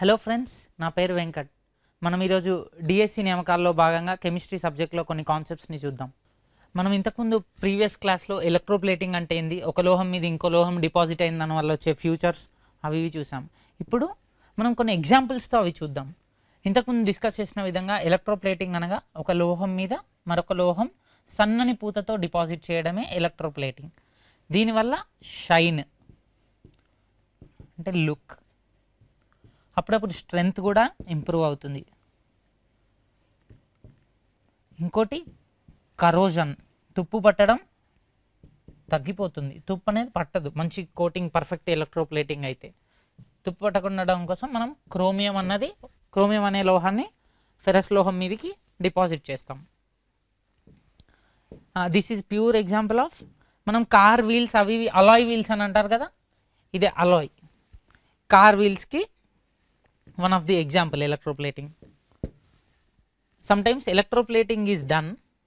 Hello friends, నా పేరు వెంకట్. మనం ఈరోజు డిఎస్సి నియామకాల్లో భాగంగా కెమిస్ట్రీ సబ్జెక్ట్లో కొన్ని కాన్సెప్ట్స్ని చూద్దాం. మనం ఇంతకుముందు ప్రీవియస్ క్లాస్లో ఎలక్ట్రోప్లేటింగ్ అంటే ఏంది, ఒక లోహం మీద ఇంకో లోహం డిపాజిట్ అయిన దాని వల్ల వచ్చే ఫ్యూచర్స్ అవి చూసాం. ఇప్పుడు మనం కొన్ని ఎగ్జాంపుల్స్తో అవి చూద్దాం. ఇంతకుముందు డిస్కస్ చేసిన విధంగా ఎలక్ట్రోప్లేటింగ్ అనగా ఒక లోహం మీద మరొక లోహం సన్నని పూతతో డిపాజిట్ చేయడమే ఎలక్ట్రోప్లేటింగ్. దీనివల్ల షైన్ అంటే లుక్, అప్పుడప్పుడు స్ట్రెంగ్త్ కూడా ఇంప్రూవ్ అవుతుంది. ఇంకోటి కరోజన్, తుప్పు పట్టడం తగ్గిపోతుంది. తుప్పు అనేది పట్టదు మంచి కోటింగ్ పర్ఫెక్ట్ ఎలక్ట్రోప్లేటింగ్ అయితే. తుప్పు పట్టకుండా కోసం మనం క్రోమియం అనే లోహాన్ని ఫెరస్ లోహం మీదకి డిపాజిట్ చేస్తాం. This is pure example of, మనం కార్ వీల్స్ అవి అలాయ్ వీల్స్ అని అంటారు కదా, ఇదే అలాయ్. కార్ వీల్స్కి one of the example electroplating. Sometimes electroplating is done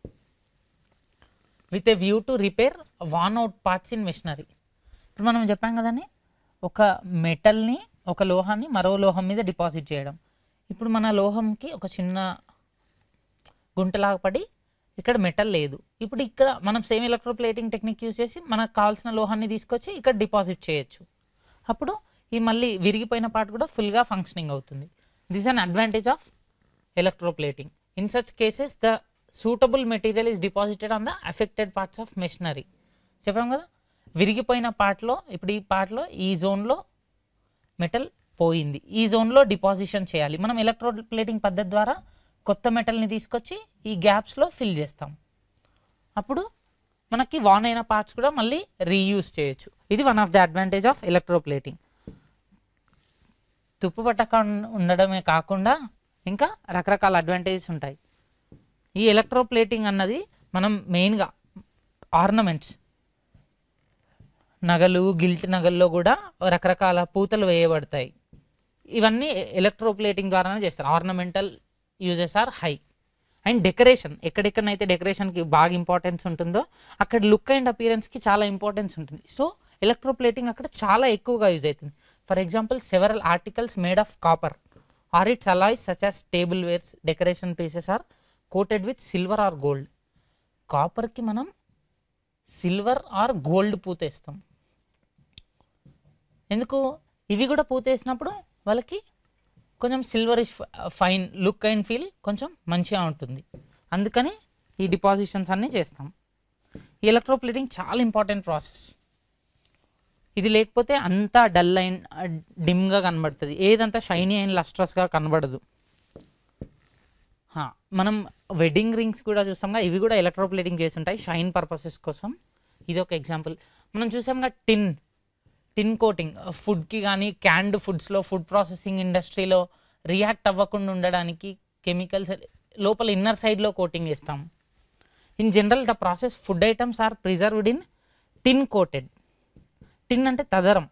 with a view to repair worn out parts in machinery. ఇప్పుడు మనం చెప్పాం కదండి, ఒక మెటల్ని ఒక లోహాన్ని మరో లోహం మీద డిపాజిట్ చేయడం. ఇప్పుడు మన లోహంకి ఒక చిన్న గుంటలాగా పడి ఇక్కడ మెటల్ లేదు. ఇప్పుడు ఇక్కడ మనం సేమ్ ఎలక్ట్రోప్లేటింగ్ టెక్నిక్ యూజ్ చేసి మనకు కావాల్సిన లోహాన్ని తీసుకొచ్చి ఇక్కడ డిపాజిట్ చేయొచ్చు. అప్పుడు ఈ మళ్ళీ విరిగిపోయిన పార్ట్ కూడా ఫుల్గా ఫంక్షనింగ్ అవుతుంది. This an advantage of electroplating. In such cases the suitable material is deposited on the affected parts of machinery. చెప్పాం కదా, విరిగిపోయిన పార్ట్లో ఇప్పుడు ఈ పార్ట్లో ఈ జోన్లో మెటల్ పోయింది, ఈ జోన్లో డిపాజిషన్ చేయాలి. మనం ఎలక్ట్రోప్లేటింగ్ పద్ధతి ద్వారా కొత్త మెటల్ని తీసుకొచ్చి ఈ గ్యాప్స్లో ఫిల్ చేస్తాం. అప్పుడు మనకి వాన్ అయిన పార్ట్స్ కూడా మళ్ళీ రీయూజ్ చేయొచ్చు. ఇది one of the advantage of electroplating. తుప్పు పట్టక ఉండడమే కాకుండా ఇంకా రకరకాల అడ్వాంటేజెస్ ఉంటాయి. ఈ ఎలక్ట్రోప్లేటింగ్ అన్నది మనం మెయిన్గా ఆర్నమెంట్స్, నగలు, గిల్ట్ నగల్లో కూడా రకరకాల పూతలు వేయబడతాయి. ఇవన్నీ ఎలక్ట్రోప్లేటింగ్ ద్వారానే చేస్తారు. Ornamental uses are high. And decoration, ఎక్కడెక్కడైతే డెకరేషన్కి బాగా ఇంపార్టెన్స్ ఉంటుందో అక్కడ లుక్ అండ్ అపియరెన్స్కి చాలా ఇంపార్టెన్స్ ఉంటుంది. సో ఎలక్ట్రోప్లేటింగ్ అక్కడ చాలా ఎక్కువగా యూజ్ అవుతుంది. For example, several articles made of copper or its alloys such as tablewares, decoration pieces are coated with silver or gold. Copper ki manam silver or gold పూతేస్తాం. ఎందుకు? ఇవి కూడా పూతేసినప్పుడు వాళ్ళకి కొంచెం silverish fine look and feel కొంచెం మంచిగా ఉంటుంది. అందుకని ఈ డిపాజిషన్స్ అన్నీ చేస్తాం. ఈ ఎలక్ట్రోప్లేటింగ్ చాలా ఇంపార్టెంట్ ప్రాసెస్. ఇది లేకపోతే అంతా డల్ అయిన డిమ్గా కనబడుతుంది, ఏదంతా షైనీ అయిన లస్ట్రస్గా కనబడదు. మనం వెడ్డింగ్ రింగ్స్ కూడా చూస్తాంగా, ఇవి కూడా ఎలక్ట్రోప్లేటింగ్ చేసి ఉంటాయి షైన్ పర్పసెస్ కోసం. ఇది ఒక ఎగ్జాంపుల్. మనం చూసాంగా టిన్ కోటింగ్, ఫుడ్కి కానీ క్యాండ్ ఫుడ్స్లో, ఫుడ్ ప్రాసెసింగ్ ఇండస్ట్రీలో రియాక్ట్ అవ్వకుండా ఉండడానికి కెమికల్స్ లోపల ఇన్నర్ సైడ్లో కోటింగ్ చేస్తాం. In general the process food items are preserved in tin coated. Tin అంటే తదరం.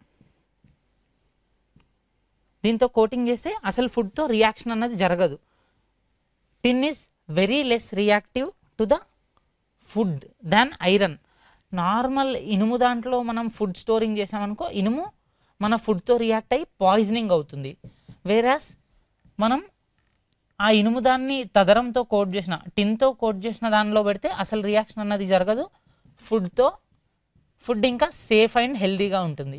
దీంతో కోటింగ్ చేస్తే అసలు ఫుడ్తో రియాక్షన్ అన్నది జరగదు. Tin is very less reactive to the food than iron. Normal ఇనుము దాంట్లో మనం ఫుడ్ స్టోరింగ్ చేసామనుకో, ఇనుము మన ఫుడ్తో రియాక్ట్ అయ్యి పాయిజనింగ్ అవుతుంది. వేరాస్ మనం ఆ ఇనుము దాన్ని తదరంతో కోట్ చేసిన, టిన్తో కోట్ చేసిన దానిలో పెడితే అసలు రియాక్షన్ అన్నది జరగదు. ఫుడ్ ఇంకా సేఫ్ అండ్ హెల్తీగా ఉంటుంది.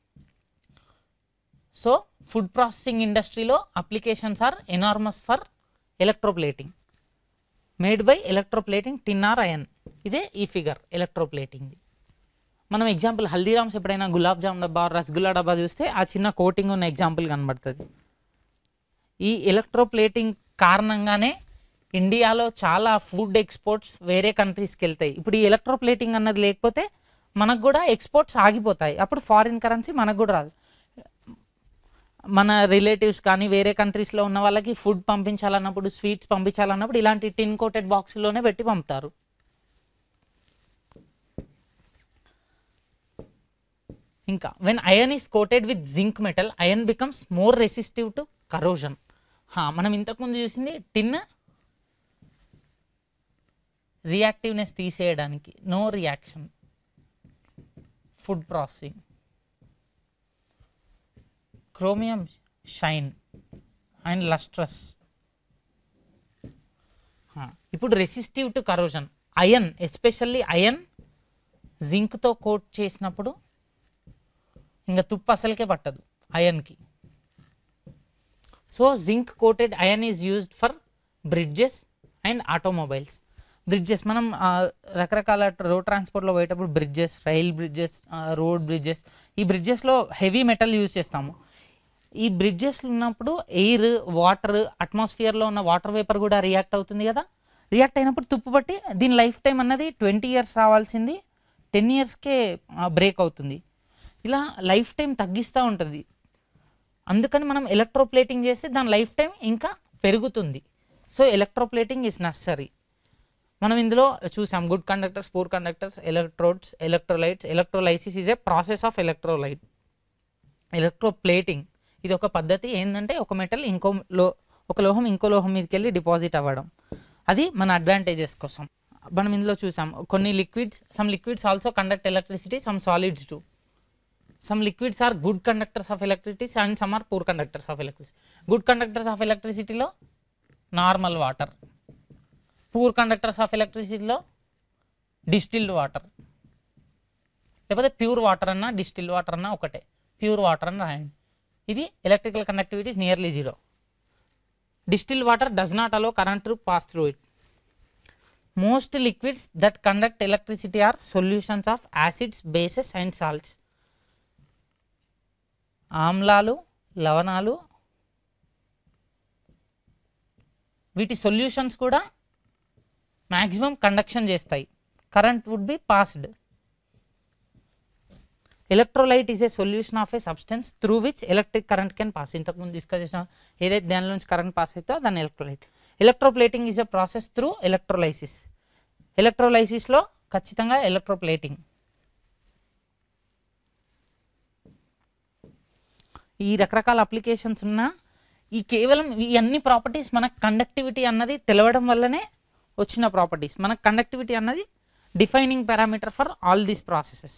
సో ఫుడ్ ప్రాసెసింగ్ ఇండస్ట్రీలో applications are enormous for electroplating made by electroplating tin or iron. ఇదే ఈ ఫిగర్ ఎలక్ట్రోప్లేటింగ్ది. మనం ఎగ్జాంపుల్ హల్దీరామ్స్ ఎప్పుడైనా గులాబ్ జామ్ డబ్బా, రసగుల్లా డబ్బా చూస్తే ఆ చిన్న కోటింగ్ ఉన్న ఎగ్జాంపుల్ కనబడుతుంది. ఈ ఎలక్ట్రోప్లేటింగ్ కారణంగానే ఇండియాలో చాలా ఫుడ్ ఎక్స్పోర్ట్స్ వేరే కంట్రీస్కి వెళ్తాయి. ఇప్పుడు ఈ ఎలక్ట్రోప్లేటింగ్ అన్నది లేకపోతే మనకు కూడా ఎక్స్పోర్ట్స్ ఆగిపోతాయి. అప్పుడు ఫారిన్ కరెన్సీ మనకు కూడా రాదు. మన రిలేటివ్స్ కానీ వేరే కంట్రీస్లో ఉన్న వాళ్ళకి ఫుడ్ పంపించాలన్నప్పుడు, స్వీట్స్ పంపించాలన్నప్పుడు ఇలాంటి టిన్ కోటెడ్ బాక్స్లోనే పెట్టి పంపుతారు. ఇంకా when iron is coated with zinc metal, iron becomes more resistive to corrosion. మనం ఇంతకుముందు చూసింది టిన్ రియాక్టివ్నెస్ తీసేయడానికి, no reaction. Food processing, chromium shine, and lustrous. ఇప్పుడు resistive to corrosion, iron especially iron జింక్తో కోట్ చేసినప్పుడు ఇంకా తుప్పు అసలుకే పట్టదు ఐరన్కి. So zinc coated iron is used for bridges and automobiles. Bridges మనం రకరకాల రోడ్ ట్రాన్స్పోర్ట్లో పోయేటప్పుడు bridges, rail bridges, road bridges, ఈ బ్రిడ్జెస్లో హెవీ మెటల్ యూజ్ చేస్తాము. ఈ బ్రిడ్జెస్లో ఉన్నప్పుడు ఎయిర్, వాటర్, అట్మాస్ఫియర్లో ఉన్న వాటర్ వేపర్ కూడా రియాక్ట్ అవుతుంది కదా. రియాక్ట్ అయినప్పుడు తుప్పు పట్టి దీని లైఫ్ టైం అన్నది 20 years రావాల్సింది 10 yearsకే బ్రేక్ అవుతుంది. ఇలా లైఫ్ టైం తగ్గిస్తూ ఉంటుంది. అందుకని మనం ఎలక్ట్రోప్లేటింగ్ చేస్తే దాని లైఫ్ టైం ఇంకా పెరుగుతుంది. So electroplating is necessary. మనం ఇందులో చూసాం good conductors, poor conductors, electrodes, electrolytes. Electrolysis is a process of electrolyte. Electroplating ఇది ఒక పద్ధతి. ఏంటంటే ఒక మెటల్ ఒక లోహం ఇంకో లోహం మీదకి వెళ్ళి డిపాజిట్ అవ్వడం. అది మన అడ్వాంటేజెస్ కోసం. మనం ఇందులో చూసాం కొన్ని liquids, some liquids also conduct electricity, some solids too. Some liquids are good conductors of electricity and some are poor conductors of electricity. Good conductors of ఎలక్ట్రిసిటీలో normal water, poor conductors of ఎలక్ట్రిసిటీలో distilled water, లేకపోతే pure water అన్నా distilled water అన్నా ఒకటే, pure water అని రాయండి. ఇది electrical conductivity is nearly zero. Distilled water does not allow current to pass through it. Most liquids that conduct electricity are solutions of acids, bases and salts. ఆమ్లాలు, లవణాలు, వీటి solutions కూడా maximum conduction చేస్తాయి. Current would be passed. Electrolyte is a solution of a substance through which electric current can pass. ఇంతకుముందు discuss చేసిన ఏదైతే దాని నుంచి కరెంట్ పాస్ అవుతుందో దాన్ని electrolyte. Electroplating is a process through electrolysis. ఎలక్ట్రోలైసిస్లో ఖచ్చితంగా ఎలక్ట్రోప్లేటింగ్. ఈ రకరకాల అప్లికేషన్స్ ఉన్న కేవలం ఈ అన్ని ప్రాపర్టీస్ మనకు కండక్టివిటీ అన్నది తెలవడం వల్లనే వచ్చిన ప్రాపర్టీస్. మనకు కండక్టివిటీ అన్నది defining parameter for all these processes.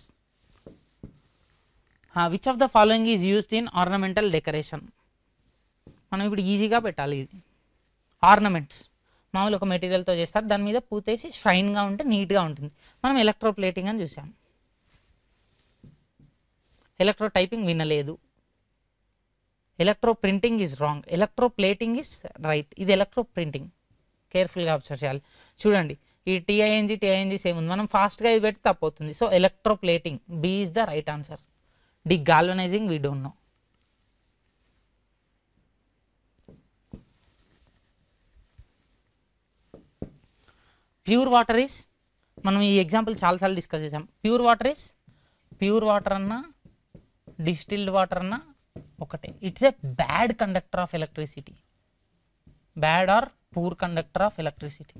Which of the following is used in ornamental decoration. మనం ఇప్పుడు ఈజీగా పెట్టాలి. ఇది ఆర్నమెంట్స్ మామూలు ఒక మెటీరియల్తో చేస్తారు, దాని మీద పూతేసి షైన్గా ఉంటే నీట్గా ఉంటుంది. మనం ఎలక్ట్రోప్లేటింగ్ అని చూసాం. ఎలక్ట్రో టైపింగ్ వినలేదు. Electro printing is wrong, electroplating is right. ఇది ఎలక్ట్రో ప్రింటింగ్. కేర్ఫుల్గా అబ్జర్వ్ చేయాలి. చూడండి ఈ టీఐఎన్జీ సేమ్ ఉంది, మనం ఫాస్ట్గా ఇది పెడితే తప్పవుతుంది. So electroplating, B is the right answer. Degalvanizing we don't know. Pure water is, మనం ఈ ఎగ్జాంపుల్ చాలాసార్లు డిస్కస్ చేసాం. Pure water is, pure water అన్నా డిస్టిల్డ్ వాటర్ అన్నా ఒకటే. It's a bad conductor of electricity. Bad or poor conductor of electricity.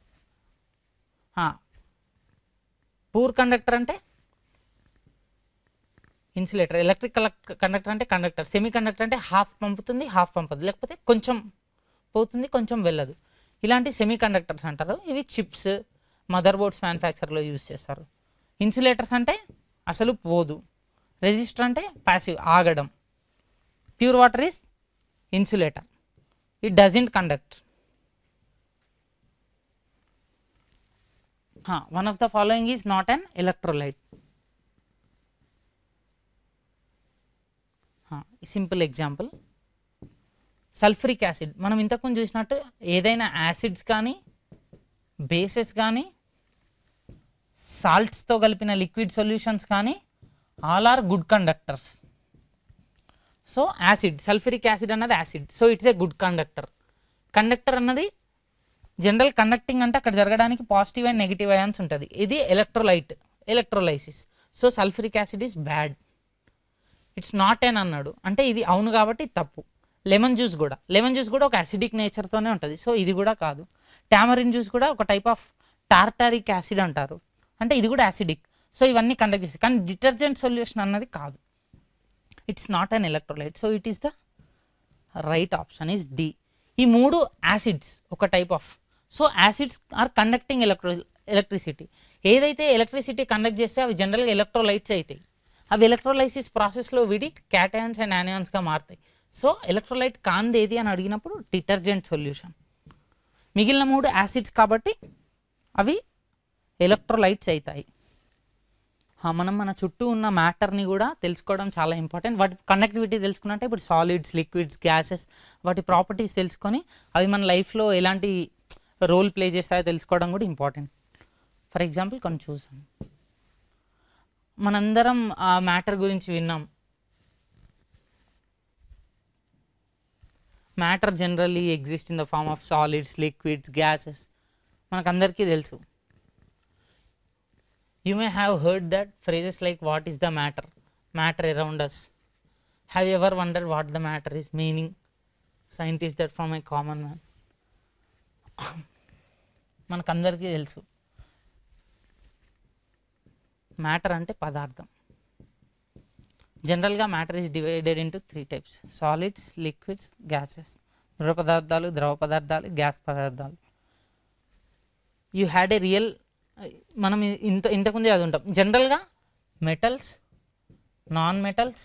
Poor conductor అంటే insulator. Electric conductor అంటే conductor. Semi conductor అంటే హాఫ్ పంపుతుంది, హాఫ్ పంపదు, లేకపోతే కొంచెం పోతుంది, కొంచెం వెళ్ళదు. ఇలాంటి సెమీ కండక్టర్స్ అంటారు. ఇవి చిప్స్, మదర్ బోర్డ్స్ మ్యానుఫ్యాక్చర్లో యూజ్ చేస్తారు. ఇన్సులేటర్స్ అంటే అసలు పోదు. రెసిస్టర్ అంటే ప్యాసివ్, ఆగడం. Pure water is insulator, it doesn't conduct. One of the following is not an electrolyte. Simple example, sulphuric acid. మనం ఇంతకుముందు చూసినట్టు ఏదైనా యాసిడ్స్ కానీ బేసెస్ కానీ సాల్ట్స్తో కలిపిన లిక్విడ్ సొల్యూషన్స్ కానీ all are good conductors. So acid, sulphuric acid అన్నది acid, so it's a good conductor. Conductor అన్నది జనరల్ కండక్టింగ్ అంటే అక్కడ జరగడానికి పాజిటివ్ అండ్ నెగిటివ్ అయాన్స్ ఉంటుంది. ఇది electrolyte, electrolysis. So sulphuric acid is bad. It's not an అన్నాడు అంటే ఇది అవును కాబట్టి తప్పు. లెమన్ జ్యూస్ కూడా ఒక యాసిడిక్ నేచర్తోనే ఉంటుంది, సో ఇది కూడా కాదు. టామరిన్ జ్యూస్ కూడా ఒక టైప్ ఆఫ్ టార్టారిక్ యాసిడ్ అంటారు, అంటే ఇది కూడా యాసిడిక్. సో ఇవన్నీ కండక్ట్ చేస్తాయి, కానీ డిటర్జెంట్ సొల్యూషన్ అన్నది కాదు. It's not an electrolyte, so it is the right option is D. ఈ మూడు యాసిడ్స్ ఒక type of. So acids are conducting electricity. ఏదైతే ఎలక్ట్రిసిటీ కండక్ట్ చేస్తే అవి జనరల్గా ఎలక్ట్రోలైట్స్ అవుతాయి. అవి ఎలక్ట్రోలైసిస్ ప్రాసెస్లో విడి క్యాటయాన్స్ అండ్ యానియాన్స్గా మారుతాయి. సో ఎలక్ట్రోలైట్ కాంది ఏది అని అడిగినప్పుడు డిటర్జెంట్ సొల్యూషన్. మిగిలిన 3 యాసిడ్స్ కాబట్టి అవి ఎలక్ట్రోలైట్స్ అవుతాయి. మనం మన చుట్టూ ఉన్న మ్యాటర్ని కూడా తెలుసుకోవడం చాలా ఇంపార్టెంట్. వాటి కండక్టివిటీ తెలుసుకున్నట్టే ఇప్పుడు సాలిడ్స్, లిక్విడ్స్, గ్యాసెస్ వాటి ప్రాపర్టీస్ తెలుసుకొని అవి మన లైఫ్లో ఎలాంటి రోల్ ప్లే చేస్తాయో తెలుసుకోవడం కూడా ఇంపార్టెంట్. ఫర్ ఎగ్జాంపుల్ కొన్ని చూసాం, మనందరం ఆ మ్యాటర్ గురించి విన్నాం. Matter generally exist in the form of solids, liquids, gases, మనకందరికీ తెలుసు. You may have heard that phrases like what is the matter around us. Have you ever wondered what the matter is meaning? Scientists that from a common man. మనకందరికీ తెలుసు matter అంటే పదార్థం. జనరల్గా matter is divided into 3 types: solids, liquids, gases. దృఢ పదార్థాలు, ద్రవ పదార్థాలు, gas పదార్థాలు. యూ హ్యాడ్ ఏ రియల్, మనం ఇంతకుముందే అది ఉంటాం. జనరల్గా మెటల్స్, నాన్ మెటల్స్,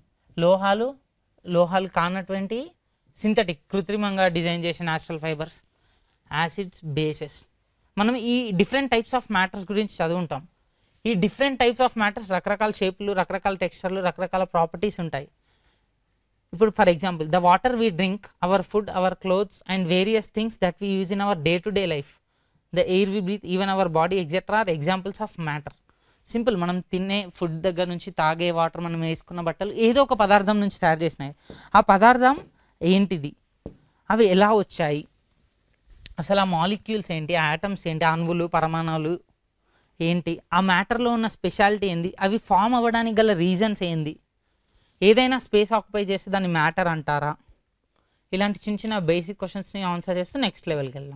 లోహాలు కానటువంటి సింథటిక్, కృత్రిమంగా డిజైన్ చేసిన న్యాచురల్ ఫైబర్స్, యాసిడ్స్, బేసెస్. మనం ఈ డిఫరెంట్ టైప్స్ ఆఫ్ మ్యాటర్స్ గురించి చదువుంటాం. ఈ డిఫరెంట్ టైప్స్ ఆఫ్ మ్యాటర్స్ రకరకాల షేప్లు, రకరకాల టెక్స్చర్లు, రకరకాల ప్రాపర్టీస్ ఉంటాయి. ఇప్పుడు for example the water we drink, our food, our clothes and various things that we use in our day to day life, the air we breathe, even our body etcetera are examples of matter. Simple, మనం తినే food దగ్గర నుంచి తాగే water, మనం వేసుకున్న బట్టలు ఏదో ఒక పదార్థం నుంచి తయారు చేసినాయి. ఆ పదార్థం ఏంటిది, అవి ఎలా వచ్చాయి, అసలు ఆ మాలిక్యూల్స్ ఏంటి, ఆటమ్స్ ఏంటి, అణువులు, పరమాణువులు ఏంటి, ఆ మ్యాటర్లో ఉన్న స్పెషాలిటీ ఏంది, అవి ఫామ్ అవ్వడానికి గల రీజన్స్ ఏంది, ఏదైనా స్పేస్ ఆక్యుపై చేస్తే దాన్ని మ్యాటర్ అంటారా? ఇలాంటి చిన్న చిన్న బేసిక్ క్వశ్చన్స్ని ఆన్సర్ చేస్తూ నెక్స్ట్ లెవెల్కి వెళ్దాం.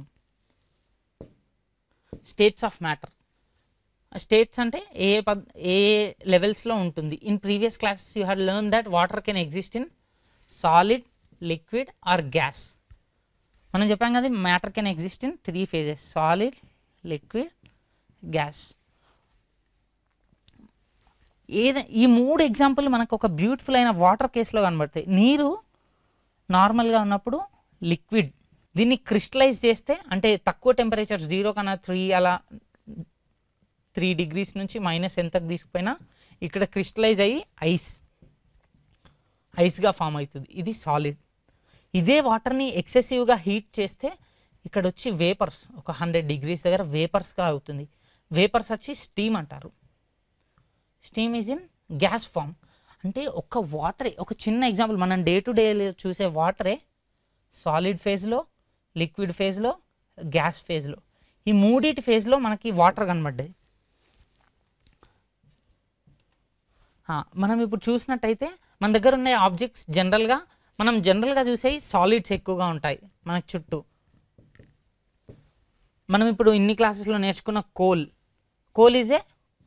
States of matter. స్టేట్స్ అంటే ఏ లెవెల్స్లో ఉంటుంది. In previous classes you had learn that water can exist in solid, liquid or gas. మనం చెప్పాం కదా matter can exist in 3 phases: solid, liquid, gas. ఈ 3 ఎగ్జాంపుల్ మనకు ఒక బ్యూటిఫుల్ అయిన వాటర్ కేసులో కనబడతాయి. నీరు నార్మల్గా ఉన్నప్పుడు లిక్విడ్, దీన్ని క్రిస్టలైజ్ చేస్తే అంటే తక్కువ టెంపరేచర్ 0 కన్నా 3 అలా 3 degrees నుంచి మైనస్ ఎంతకు తీసుకుపోయినా ఇక్కడ క్రిస్టలైజ్ అయ్యి ఐస్గా ఫామ్ అవుతుంది. ఇది సాలిడ్. ఇదే వాటర్ని ఎక్సెసివ్గా హీట్ చేస్తే ఇక్కడ వచ్చి వేపర్స్, ఒక 100 degrees దగ్గర వేపర్స్గా అవుతుంది. వేపర్స్ వచ్చి స్టీమ్ అంటారు. Steam is in gas form. అంటే ఒక వాటరే, ఒక చిన్న ఎగ్జాంపుల్, మనం డే టు డే చూసే వాటరే సాలిడ్ ఫేజ్లో, లిక్విడ్ ఫేజ్లో, గ్యాస్ ఫేజ్లో, ఈ 3 ఫేజ్లో మనకి వాటర్ కనబడ్డాయి. మనం ఇప్పుడు చూసినట్టయితే మన దగ్గర ఉన్న ఆబ్జెక్ట్స్ మనం జనరల్గా చూసేవి సాలిడ్స్ ఎక్కువగా ఉంటాయి మనకి చుట్టూ. మనం ఇప్పుడు ఇన్ని క్లాసెస్లో నేర్చుకున్న coal is a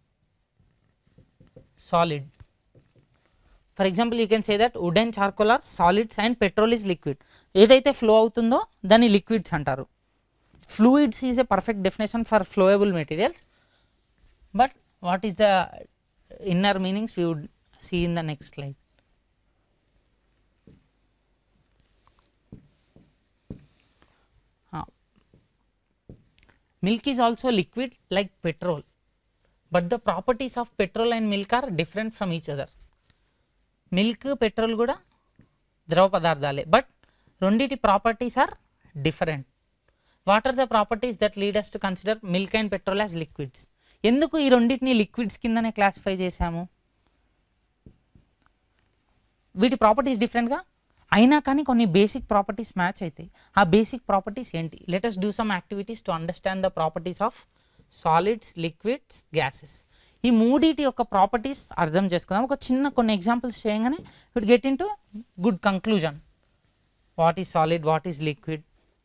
solid. For example you can say that wood and charcoal are solids and petrol is liquid. ఏదైతే ఫ్లో అవుతుందో దాన్ని లిక్విడ్స్ అంటారు. Fluids is a perfect definition for flowable materials. But what is the inner meanings we would see in the next slide. Milk is also liquid like petrol, but the properties of petrol and milk are different from each other. Milk, petrol కూడా ద్రవ పదార్థాలే, but రెండిటి properties are different. What are the properties that lead us to consider milk and petrol as liquids? ఎందుకు ఈ రెండింటిని liquids కిందనే classify చేశాము? వీటి ప్రాపర్టీస్ డిఫరెంట్గా అయినా కానీ కొన్ని బేసిక్ ప్రాపర్టీస్ మ్యాచ్ అవుతాయి. ఆ బేసిక్ ప్రాపర్టీస్ ఏంటి? Let us do some activities to understand the properties of solids, liquids, gases. ఈ మూడిటి యొక్క ప్రాపర్టీస్ అర్థం చేసుకుందాం. ఒక చిన్న కొన్ని ఎగ్జాంపుల్స్ చేయగానే will get into good conclusion. What is solid, what is liquid,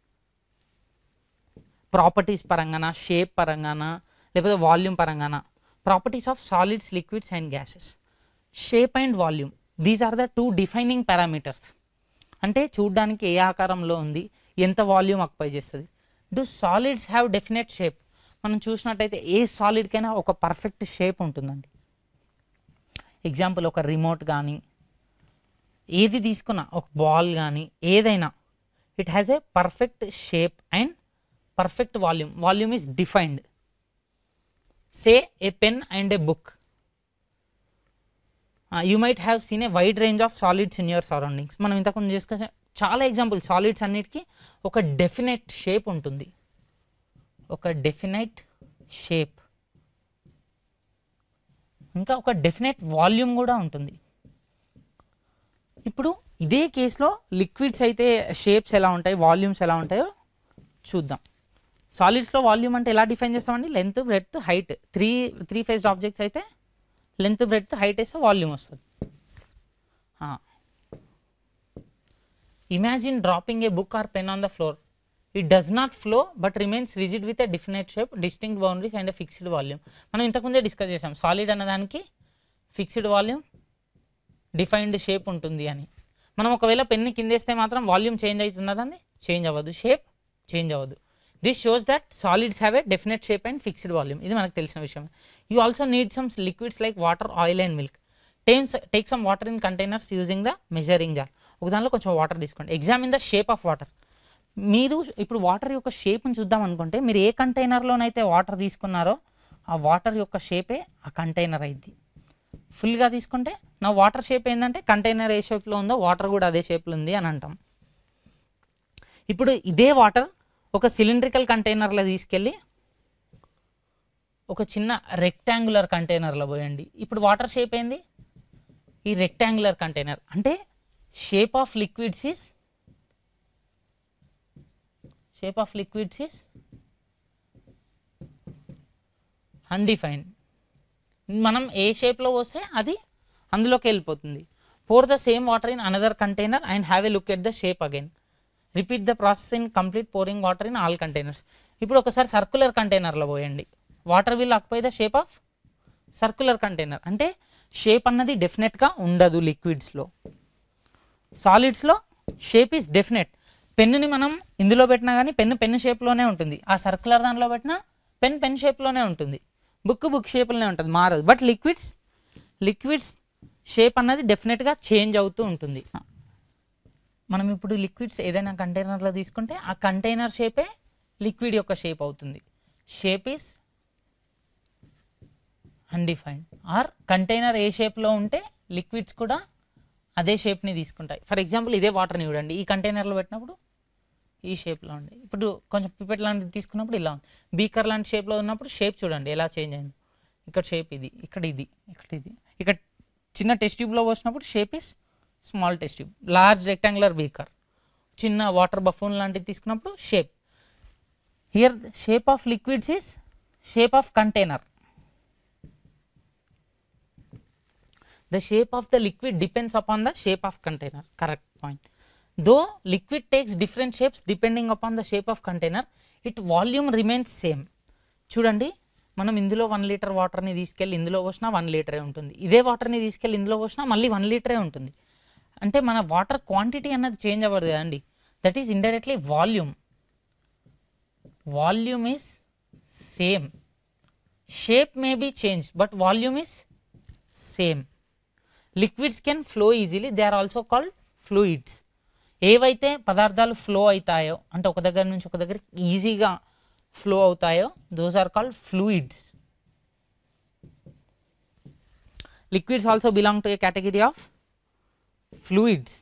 properties పరంగానా, షేప్ పరంగానా, లేకపోతే వాల్యూమ్ పరంగానా. Properties of solids, liquids and gases. Shape and volume, these are the 2 defining parameters. అంటే చూడడానికి ఏ ఆకారంలో ఉంది, ఎంత వాల్యూమ్ ఆక్యుపై చేస్తుంది. Do solids have definite shape? మనం చూసినట్టయితే ఏ సాలిడ్కైనా ఒక పర్ఫెక్ట్ షేప్ ఉంటుందండి. ఎగ్జాంపుల్ ఒక రిమోట్ కానీ, ఏది తీసుకున్నా ఒక బాల్ కానీ ఏదైనా it has a perfect shape and perfect volume. Volume is defined. Say a pen and a book. You might have seen a wide range of solids in your surroundings. మనం ఇంతకుముందు చేసుకునే చాలా ఎగ్జాంపుల్ సాలిడ్స్ అన్నిటికీ ఒక definite shape ఉంటుంది, ఒక definite shape, ఇంకా ఒక డెఫినెట్ వాల్యూమ్ కూడా ఉంటుంది. ఇప్పుడు ఇదే కేసులో లిక్విడ్స్ అయితే షేప్స్ ఎలా ఉంటాయి, వాల్యూమ్స్ ఎలా ఉంటాయో చూద్దాం. సాలిడ్స్లో వాల్యూమ్ అంటే ఎలా డిఫైన్ చేస్తామండి? Length, breadth, height. Three faced objects అయితే లెంత్, బ్రెడ్త్, హైట్ వేస్తే వాల్యూమ్ వస్తుంది. Imagine dropping a book or pen on the floor. It does not flow but remains rigid with a definite shape, distinct boundaries and fixed volume. మనం ఇంతకుముందే discuss చేసాం solid అన్నదానికి fixed volume, defined shape ఉంటుంది అని. మనం ఒకవేళ పెన్ని కిందేస్తే మాత్రం volume change అవుతుందా? దాన్ని చేంజ్ అవ్వదు, షేప్ చేంజ్ అవ్వదు. This shows that solids have a definite shape and fixed volume. ఇది మనకు తెలిసిన విషయం. You also need some liquids like water, oil and milk. Take some water in containers using the measuring jar. ఒక దానిలో కొంచెం water తీసుకోండి. Examine the shape of water. మీరు ఇప్పుడు వాటర్ యొక్క షేప్ని చూద్దాం అనుకుంటే మీరు ఏ కంటైనర్లోనైతే వాటర్ తీసుకున్నారో ఆ వాటర్ యొక్క షేపే ఆ కంటైనర్ అయింది. ఫుల్గా తీసుకుంటే నా వాటర్ షేప్ ఏంటంటే కంటైనర్ ఏ షేప్లో ఉందో వాటర్ కూడా అదే షేప్లో ఉంది అని అంటాం. ఇప్పుడు ఇదే వాటర్ ఒక సిలిండ్రికల్ కంటైనర్లో తీసుకెళ్ళి ఒక చిన్న రెక్టాంగులర్ కంటైనర్లో పోయండి. ఇప్పుడు వాటర్ షేప్ ఏంది? ఈ రెక్టాంగులర్ కంటైనర్. అంటే shape of liquids is undefined. మనం ఏ షేప్లో పోస్తే అది అందులోకి వెళ్ళిపోతుంది. Pour the same water in another container and have a look at the shape again. Repeat the process in complete pouring water in all containers. ఇప్పుడు ఒకసారి సర్క్యులర్ కంటైనర్లో పోయండి. Water will occupy the shape of circular container. అంటే shape అన్నది డెఫినెట్గా ఉండదు లిక్విడ్స్లో. సాలిడ్స్లో షేప్ ఈజ్ డెఫినెట్. పెన్నుని మనం ఇందులో పెట్టినా కానీ పెన్ను షేప్లోనే ఉంటుంది. ఆ సర్క్యులర్ దానిలో పెట్టినా పెన్ షేప్లోనే ఉంటుంది. బుక్ షేప్లోనే ఉంటుంది, మారదు. బట్ లిక్విడ్స్ షేప్ అన్నది డెఫినెట్గా చేంజ్ అవుతూ ఉంటుంది. మనం ఇప్పుడు లిక్విడ్స్ ఏదైనా కంటైనర్లో తీసుకుంటే ఆ కంటైనర్ షేపే లిక్విడ్ యొక్క షేప్ అవుతుంది. Shape is undefined. Or container ఏ షేప్లో ఉంటే లిక్విడ్స్ కూడా అదే షేప్ని తీసుకుంటాయి. ఫర్ ఎగ్జాంపుల్ ఇదే వాటర్ని చూడండి, ఈ కంటైనర్లో పెట్టినప్పుడు ఈ షేప్లో ఉండే, ఇప్పుడు కొంచెం పిపెట్ లాంటిది తీసుకున్నప్పుడు ఇలా ఉంది. బీకర్ లాంటి షేప్లో ఉన్నప్పుడు షేప్ చూడండి ఎలా చేంజ్ అయింది. ఇక్కడ షేప్ ఇది, ఇక్కడ ఇది, ఇక్కడ చిన్న టెస్ట్ ట్యూబ్లో పోసినప్పుడు shape is small test tube. Large rectangular beaker, చిన్న వాటర్ బఫూన్ లాంటిది తీసుకున్నప్పుడు shape. Here shape of liquids is shape of container. The shape of the liquid depends upon the shape of container. Correct point. Though liquid takes different shapes depending upon the shape of container, its volume remains same. చూడండి, మనం ఇందులో 1 litre వాటర్ని తీసుకెళ్ళి ఇందులో పోసినా 1 లీటరే ఉంటుంది. ఇదే వాటర్ని తీసుకెళ్ళి ఇందులో పోసినా మళ్ళీ 1 లీటరే ఉంటుంది. అంటే మన వాటర్ క్వాంటిటీ అన్నది చేంజ్ అవ్వదు కదండి. That is indirectly volume. Volume is same. Shape may be change but volume is same. Liquids can flow easily, they are also called fluids. ఏవైతే పదార్థాలు ఫ్లో అవుతాయో అంటే ఒక దగ్గర నుంచి ఒక దగ్గరికి ఈజీగా ఫ్లో అవుతాయో those are called fluids. Liquids also belong to a category of fluids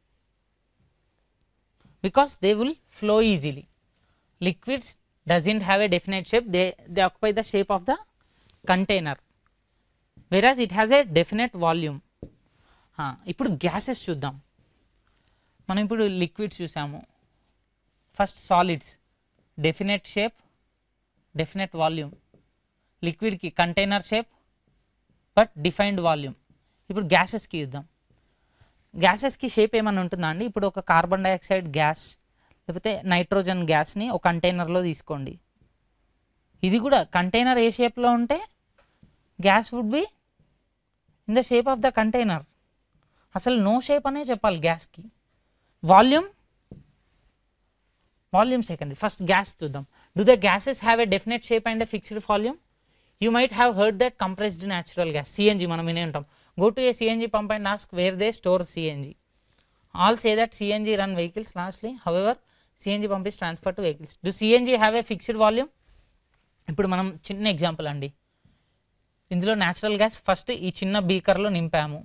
because they will flow easily. Liquids doesn't have a definite shape, they occupy the shape of the container, whereas it has a definite volume. ఇప్పుడు gases చూద్దాం. మనం ఇప్పుడు liquids చూసాము. First solids, definite shape, definite volume. లిక్విడ్కి container shape but defined volume. ఇప్పుడు గ్యాసెస్కి చూద్దాం. గ్యాసెస్కి shape ఏమైనా ఉంటుందా అండి? ఇప్పుడు ఒక కార్బన్ డైఆక్సైడ్ గ్యాస్ లేకపోతే నైట్రోజన్ గ్యాస్ని ఒక కంటైనర్లో తీసుకోండి. ఇది కూడా కంటైనర్ ఏ షేప్లో ఉంటే gas would be in the shape of the container. అసలు నో షేప్ అనే చెప్పాలి గ్యాస్కి. Volume secondary. ఫస్ట్ గ్యాస్ చూద్దాం. Do the gases have a definite shape and a fixed volume? You might have heard that compressed natural gas, CNG మనం వినే ఉంటాం. Go to a CNG pump and ask where they store CNG. All say that CNG run vehicles lastly. However, CNG pump is transferred to vehicles. Do CNG have a fixed volume? ఇప్పుడు మనం చిన్న example అండి, ఇందులో natural gas first ఈ చిన్న బీకర్లో నింపాము,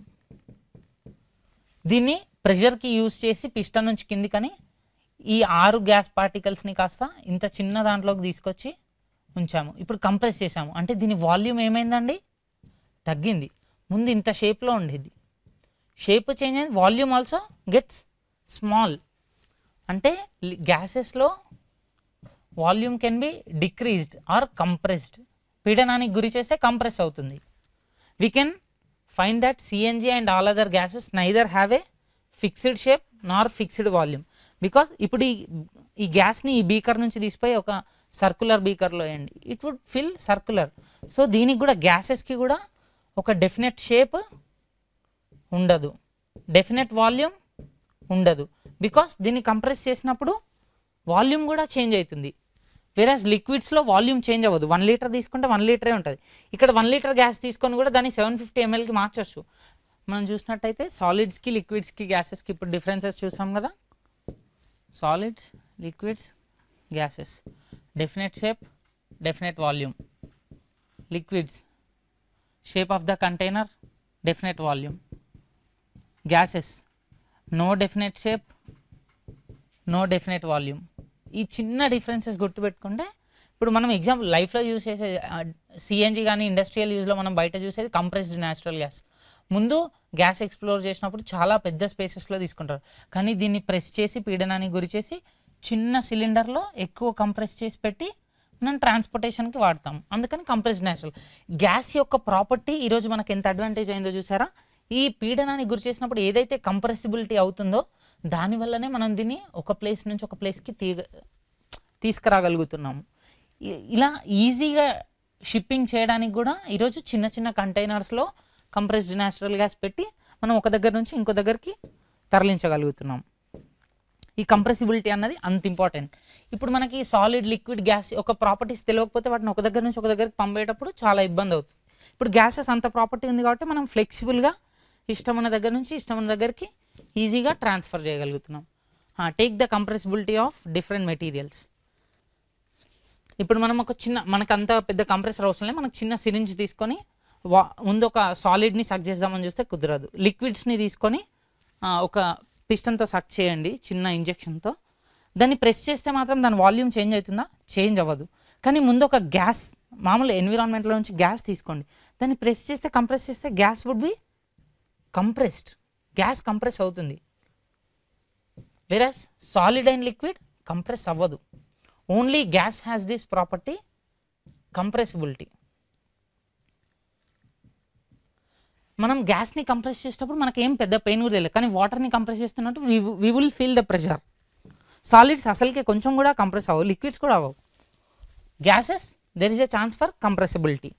దీన్ని ప్రెషర్కి use చేసి piston నుంచి కిందికని ఈ 6 గ్యాస్ పార్టికల్స్ని కాస్త ఇంత చిన్న దాంట్లోకి తీసుకొచ్చి ఉంచాము. ఇప్పుడు కంప్రెస్ చేసాము అంటే దీని వాల్యూమ్ ఏమైందండి, తగ్గింది. ముందు ఇంత షేప్లో ఉండేది, షేప్ చేంజ్ అయింది, వాల్యూమ్ ఆల్సో గెట్స్ స్మాల్. అంటే గ్యాసెస్లో volume can be decreased or compressed. పీడనానికి గురి చేస్తే కంప్రెస్ అవుతుంది. We can find that CNG and all other gases neither have a fixed shape nor fixed volume. Because ఇప్పుడు ఈ గ్యాస్ని ఈ బీకర్ నుంచి తీసిపోయి ఒక సర్కులర్ బీకర్లో వేయండి, it would fill circular. So దీనికి కూడా గ్యాసెస్కి కూడా ఒక డెఫినెట్ షేప్ ఉండదు, డెఫినెట్ వాల్యూమ్ ఉండదు. బికాస్ దీన్ని కంప్రెస్ చేసినప్పుడు వాల్యూమ్ కూడా చేంజ్ అవుతుంది. వేరేస్ లిక్విడ్స్లో వాల్యూమ్ చేంజ్ అవ్వదు. 1 లీటర్ తీసుకుంటే 1 లీటరే ఉంటుంది. ఇక్కడ 1 లీటర్ గ్యాస్ తీసుకొని కూడా దాన్ని 750 mlకి మార్చొచ్చు. మనం చూసినట్టయితే సాలిడ్స్కి లిక్విడ్స్కి గ్యాసెస్కి ఇప్పుడు డిఫరెన్సెస్ చూసాం కదా. Solids, liquids, gases, definite shape, definite volume. Liquids, shape of the container, definite volume. Gases, no definite shape, no definite volume. ఈ చిన్న డిఫరెన్సెస్ గుర్తుపెట్టుకుంటే ఇప్పుడు మనం ఎగ్జాంపుల్ లైఫ్లో యూజ్ చేసే సిఎన్జి కానీ ఇండస్ట్రియల్ యూజ్లో మనం బయట చూసేది కంప్రెస్డ్ న్యాచురల్ గ్యాస్. ముందు గ్యాస్ ఎక్స్ప్లోర్ చేసినప్పుడు చాలా పెద్ద స్పేసెస్లో తీసుకుంటారు, కానీ దీన్ని ప్రెస్ చేసి పీడనానికి గురి చేసి చిన్న సిలిండర్లో ఎక్కువ కంప్రెస్ చేసి పెట్టి మనం ట్రాన్స్పోర్టేషన్కి వాడతాం. అందుకని కంప్రెస్డ్ న్యాచురల్ గ్యాస్ యొక్క ప్రాపర్టీ ఈరోజు మనకు ఎంత అడ్వాంటేజ్ అయిందో చూసారా. ఈ పీడనానికి గురి చేసినప్పుడు ఏదైతే కంప్రెసిబిలిటీ అవుతుందో దానివల్లనే మనం దీన్ని ఒక ప్లేస్ నుంచి ఒక ప్లేస్కి తీసుకురాగలుగుతున్నాము. ఇలా ఈజీగా షిప్పింగ్ చేయడానికి కూడా ఈరోజు చిన్న చిన్న కంటైనర్స్లో కంప్రెస్డ్ న్యాచురల్ గ్యాస్ పెట్టి మనం ఒక దగ్గర నుంచి ఇంకో దగ్గరికి తరలించగలుగుతున్నాం. ఈ కంప్రెసిబిలిటీ అన్నది అంత ఇంపార్టెంట్. ఇప్పుడు మనకి సాలిడ్, లిక్విడ్, గ్యాస్ ఒక ప్రాపర్టీస్ తెలియకపోతే వాటిని ఒక దగ్గర నుంచి ఒక దగ్గరికి పంపేటప్పుడు చాలా ఇబ్బంది అవుతుంది. ఇప్పుడు గ్యాసెస్ అంత ప్రాపర్టీ ఉంది కాబట్టి మనం ఫ్లెక్సిబుల్గా ఇష్టమైన దగ్గర నుంచి ఇష్టమైన దగ్గరికి ఈజీగా ట్రాన్స్ఫర్ చేయగలుగుతున్నాం. Take the compressibility of different materials. ఇప్పుడు మనం ఒక చిన్న, మనకు అంత పెద్ద కంప్రెసర్ అవసరం లేదు, మనకు చిన్న సిరింజ్ తీసుకొని ముందు ఒక సాలిడ్ని సక్ చేద్దామని చూస్తే కుదరదు. లిక్విడ్స్ని తీసుకొని ఒక పిస్టన్తో సక్ చేయండి చిన్న ఇంజెక్షన్తో, దాన్ని ప్రెస్ చేస్తే మాత్రం దాని వాల్యూమ్ చేంజ్ అవుతుందా? చేంజ్ అవ్వదు. కానీ ముందు ఒక గ్యాస్, మామూలు ఎన్విరాన్మెంట్లో నుంచి గ్యాస్ తీసుకోండి, దాన్ని ప్రెస్ చేస్తే కంప్రెస్ చేస్తే gas would be compressed, gas compress అవుతుంది. Whereas solid and liquid compress అవ్వదు. Only gas has this property, compressibility. మనం గ్యాస్ని కంప్రెస్ చేసేటప్పుడు మనకి ఏం పెద్ద పెయిన్ కూడా తెలియదు, కానీ వాటర్ని కంప్రెస్ చేస్తున్నట్టు we will feel the pressure. Solids అసలుకే కొంచెం కూడా కంప్రెస్ అవ్వవు, లిక్విడ్స్ కూడా అవ్వవు. Gases there is a chance for compressibility.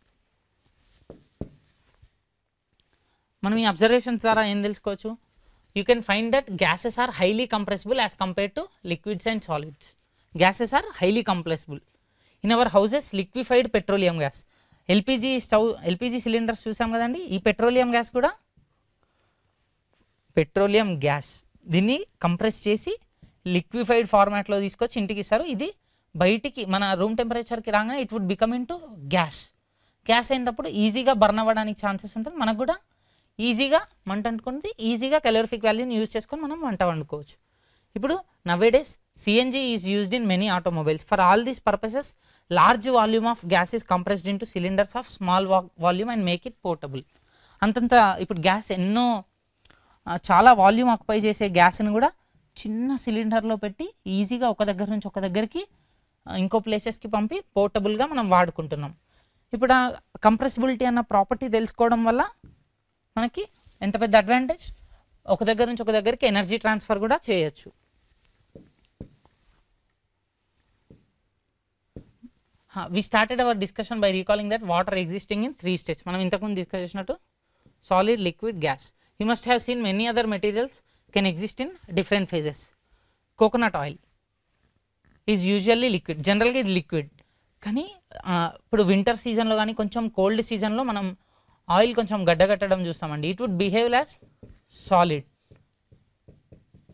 మనం ఈ అబ్జర్వేషన్స్ ద్వారా ఏం తెలుసుకోవచ్చు? You can find that gases are highly compressible as compared to liquids and solids. Gases are highly compressible. In our houses liquefied petroleum gas, LPG stove, LPG cylinders చూసాం కదండి, ఈ petroleum gas కూడా petroleum gas. దీన్ని compress చేసి liquefied ఫార్మాట్లో తీసుకొచ్చి ఇంటికి ఇస్తారు. ఇది బయటికి మన రూమ్ టెంపరేచర్కి రాగానే it would become into gas. Gas అయినప్పుడు ఈజీగా బర్న్ అవ్వడానికి ఛాన్సెస్ ఉంటుంది, మనకు కూడా ఈజీగా మంట అంటుకుంది, ఈజీగా క్యాలోరిఫిక్ వాల్యూని యూజ్ చేసుకొని మనం వంట వండుకోవచ్చు. ఇప్పుడు nowadays CNG is used in many automobiles. For all these purposes large volume of gas is compressed into cylinders of small volume and make it portable. అంతంత ఇప్పుడు గ్యాస్ ఎన్నో చాలా వాల్యూమ్ ఆక్యుపై చేసే గ్యాస్ని కూడా చిన్న సిలిండర్లో పెట్టి ఈజీగా ఒక దగ్గర నుంచి ఒక దగ్గరికి ఇంకో ప్లేసెస్కి పంపి పోర్టబుల్గా మనం వాడుకుంటున్నాం. ఇప్పుడు ఆ కంప్రెసిబిలిటీ అన్న ప్రాపర్టీ తెలుసుకోవడం వల్ల మనకి ఎంత పెద్ద అడ్వాంటేజ్. ఒక దగ్గర నుంచి ఒక దగ్గరికి ఎనర్జీ ట్రాన్స్ఫర్ కూడా చేయొచ్చు. We started our discussion by recalling that water existing in 3 states. మనం ఇంతకుముందు డిస్కస్ చేసినట్టు solid, liquid, gas. You must have seen many other materials can exist in different phases. Coconut oil is usually liquid, జనరల్గా ఇది liquid. కానీ ఇప్పుడు winter సీజన్లో కానీ కొంచెం కోల్డ్ సీజన్లో మనం ఆయిల్ కొంచెం గడ్డగట్టడం చూస్తామండి. It would behave as solid.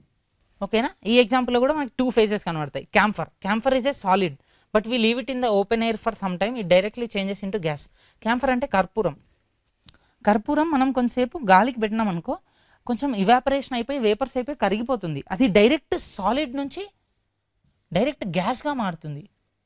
ఓకేనా. ఈ ఎగ్జాంపుల్లో కూడా మనకి 2 phases కనబడతాయి. Camphor is a solid but we leave it in the open air for some time, it directly changes into gas. Camphor అంటే కర్పూరం మనం కొంచెంసేపు గాలికి పెట్టినాం అనుకో, కొంచెం ఇవాపరేషన్ అయిపోయి వేపర్స్ అయిపోయి కరిగిపోతుంది. అది డైరెక్ట్ సాలిడ్ నుంచి డైరెక్ట్ గ్యాస్గా మారుతుంది.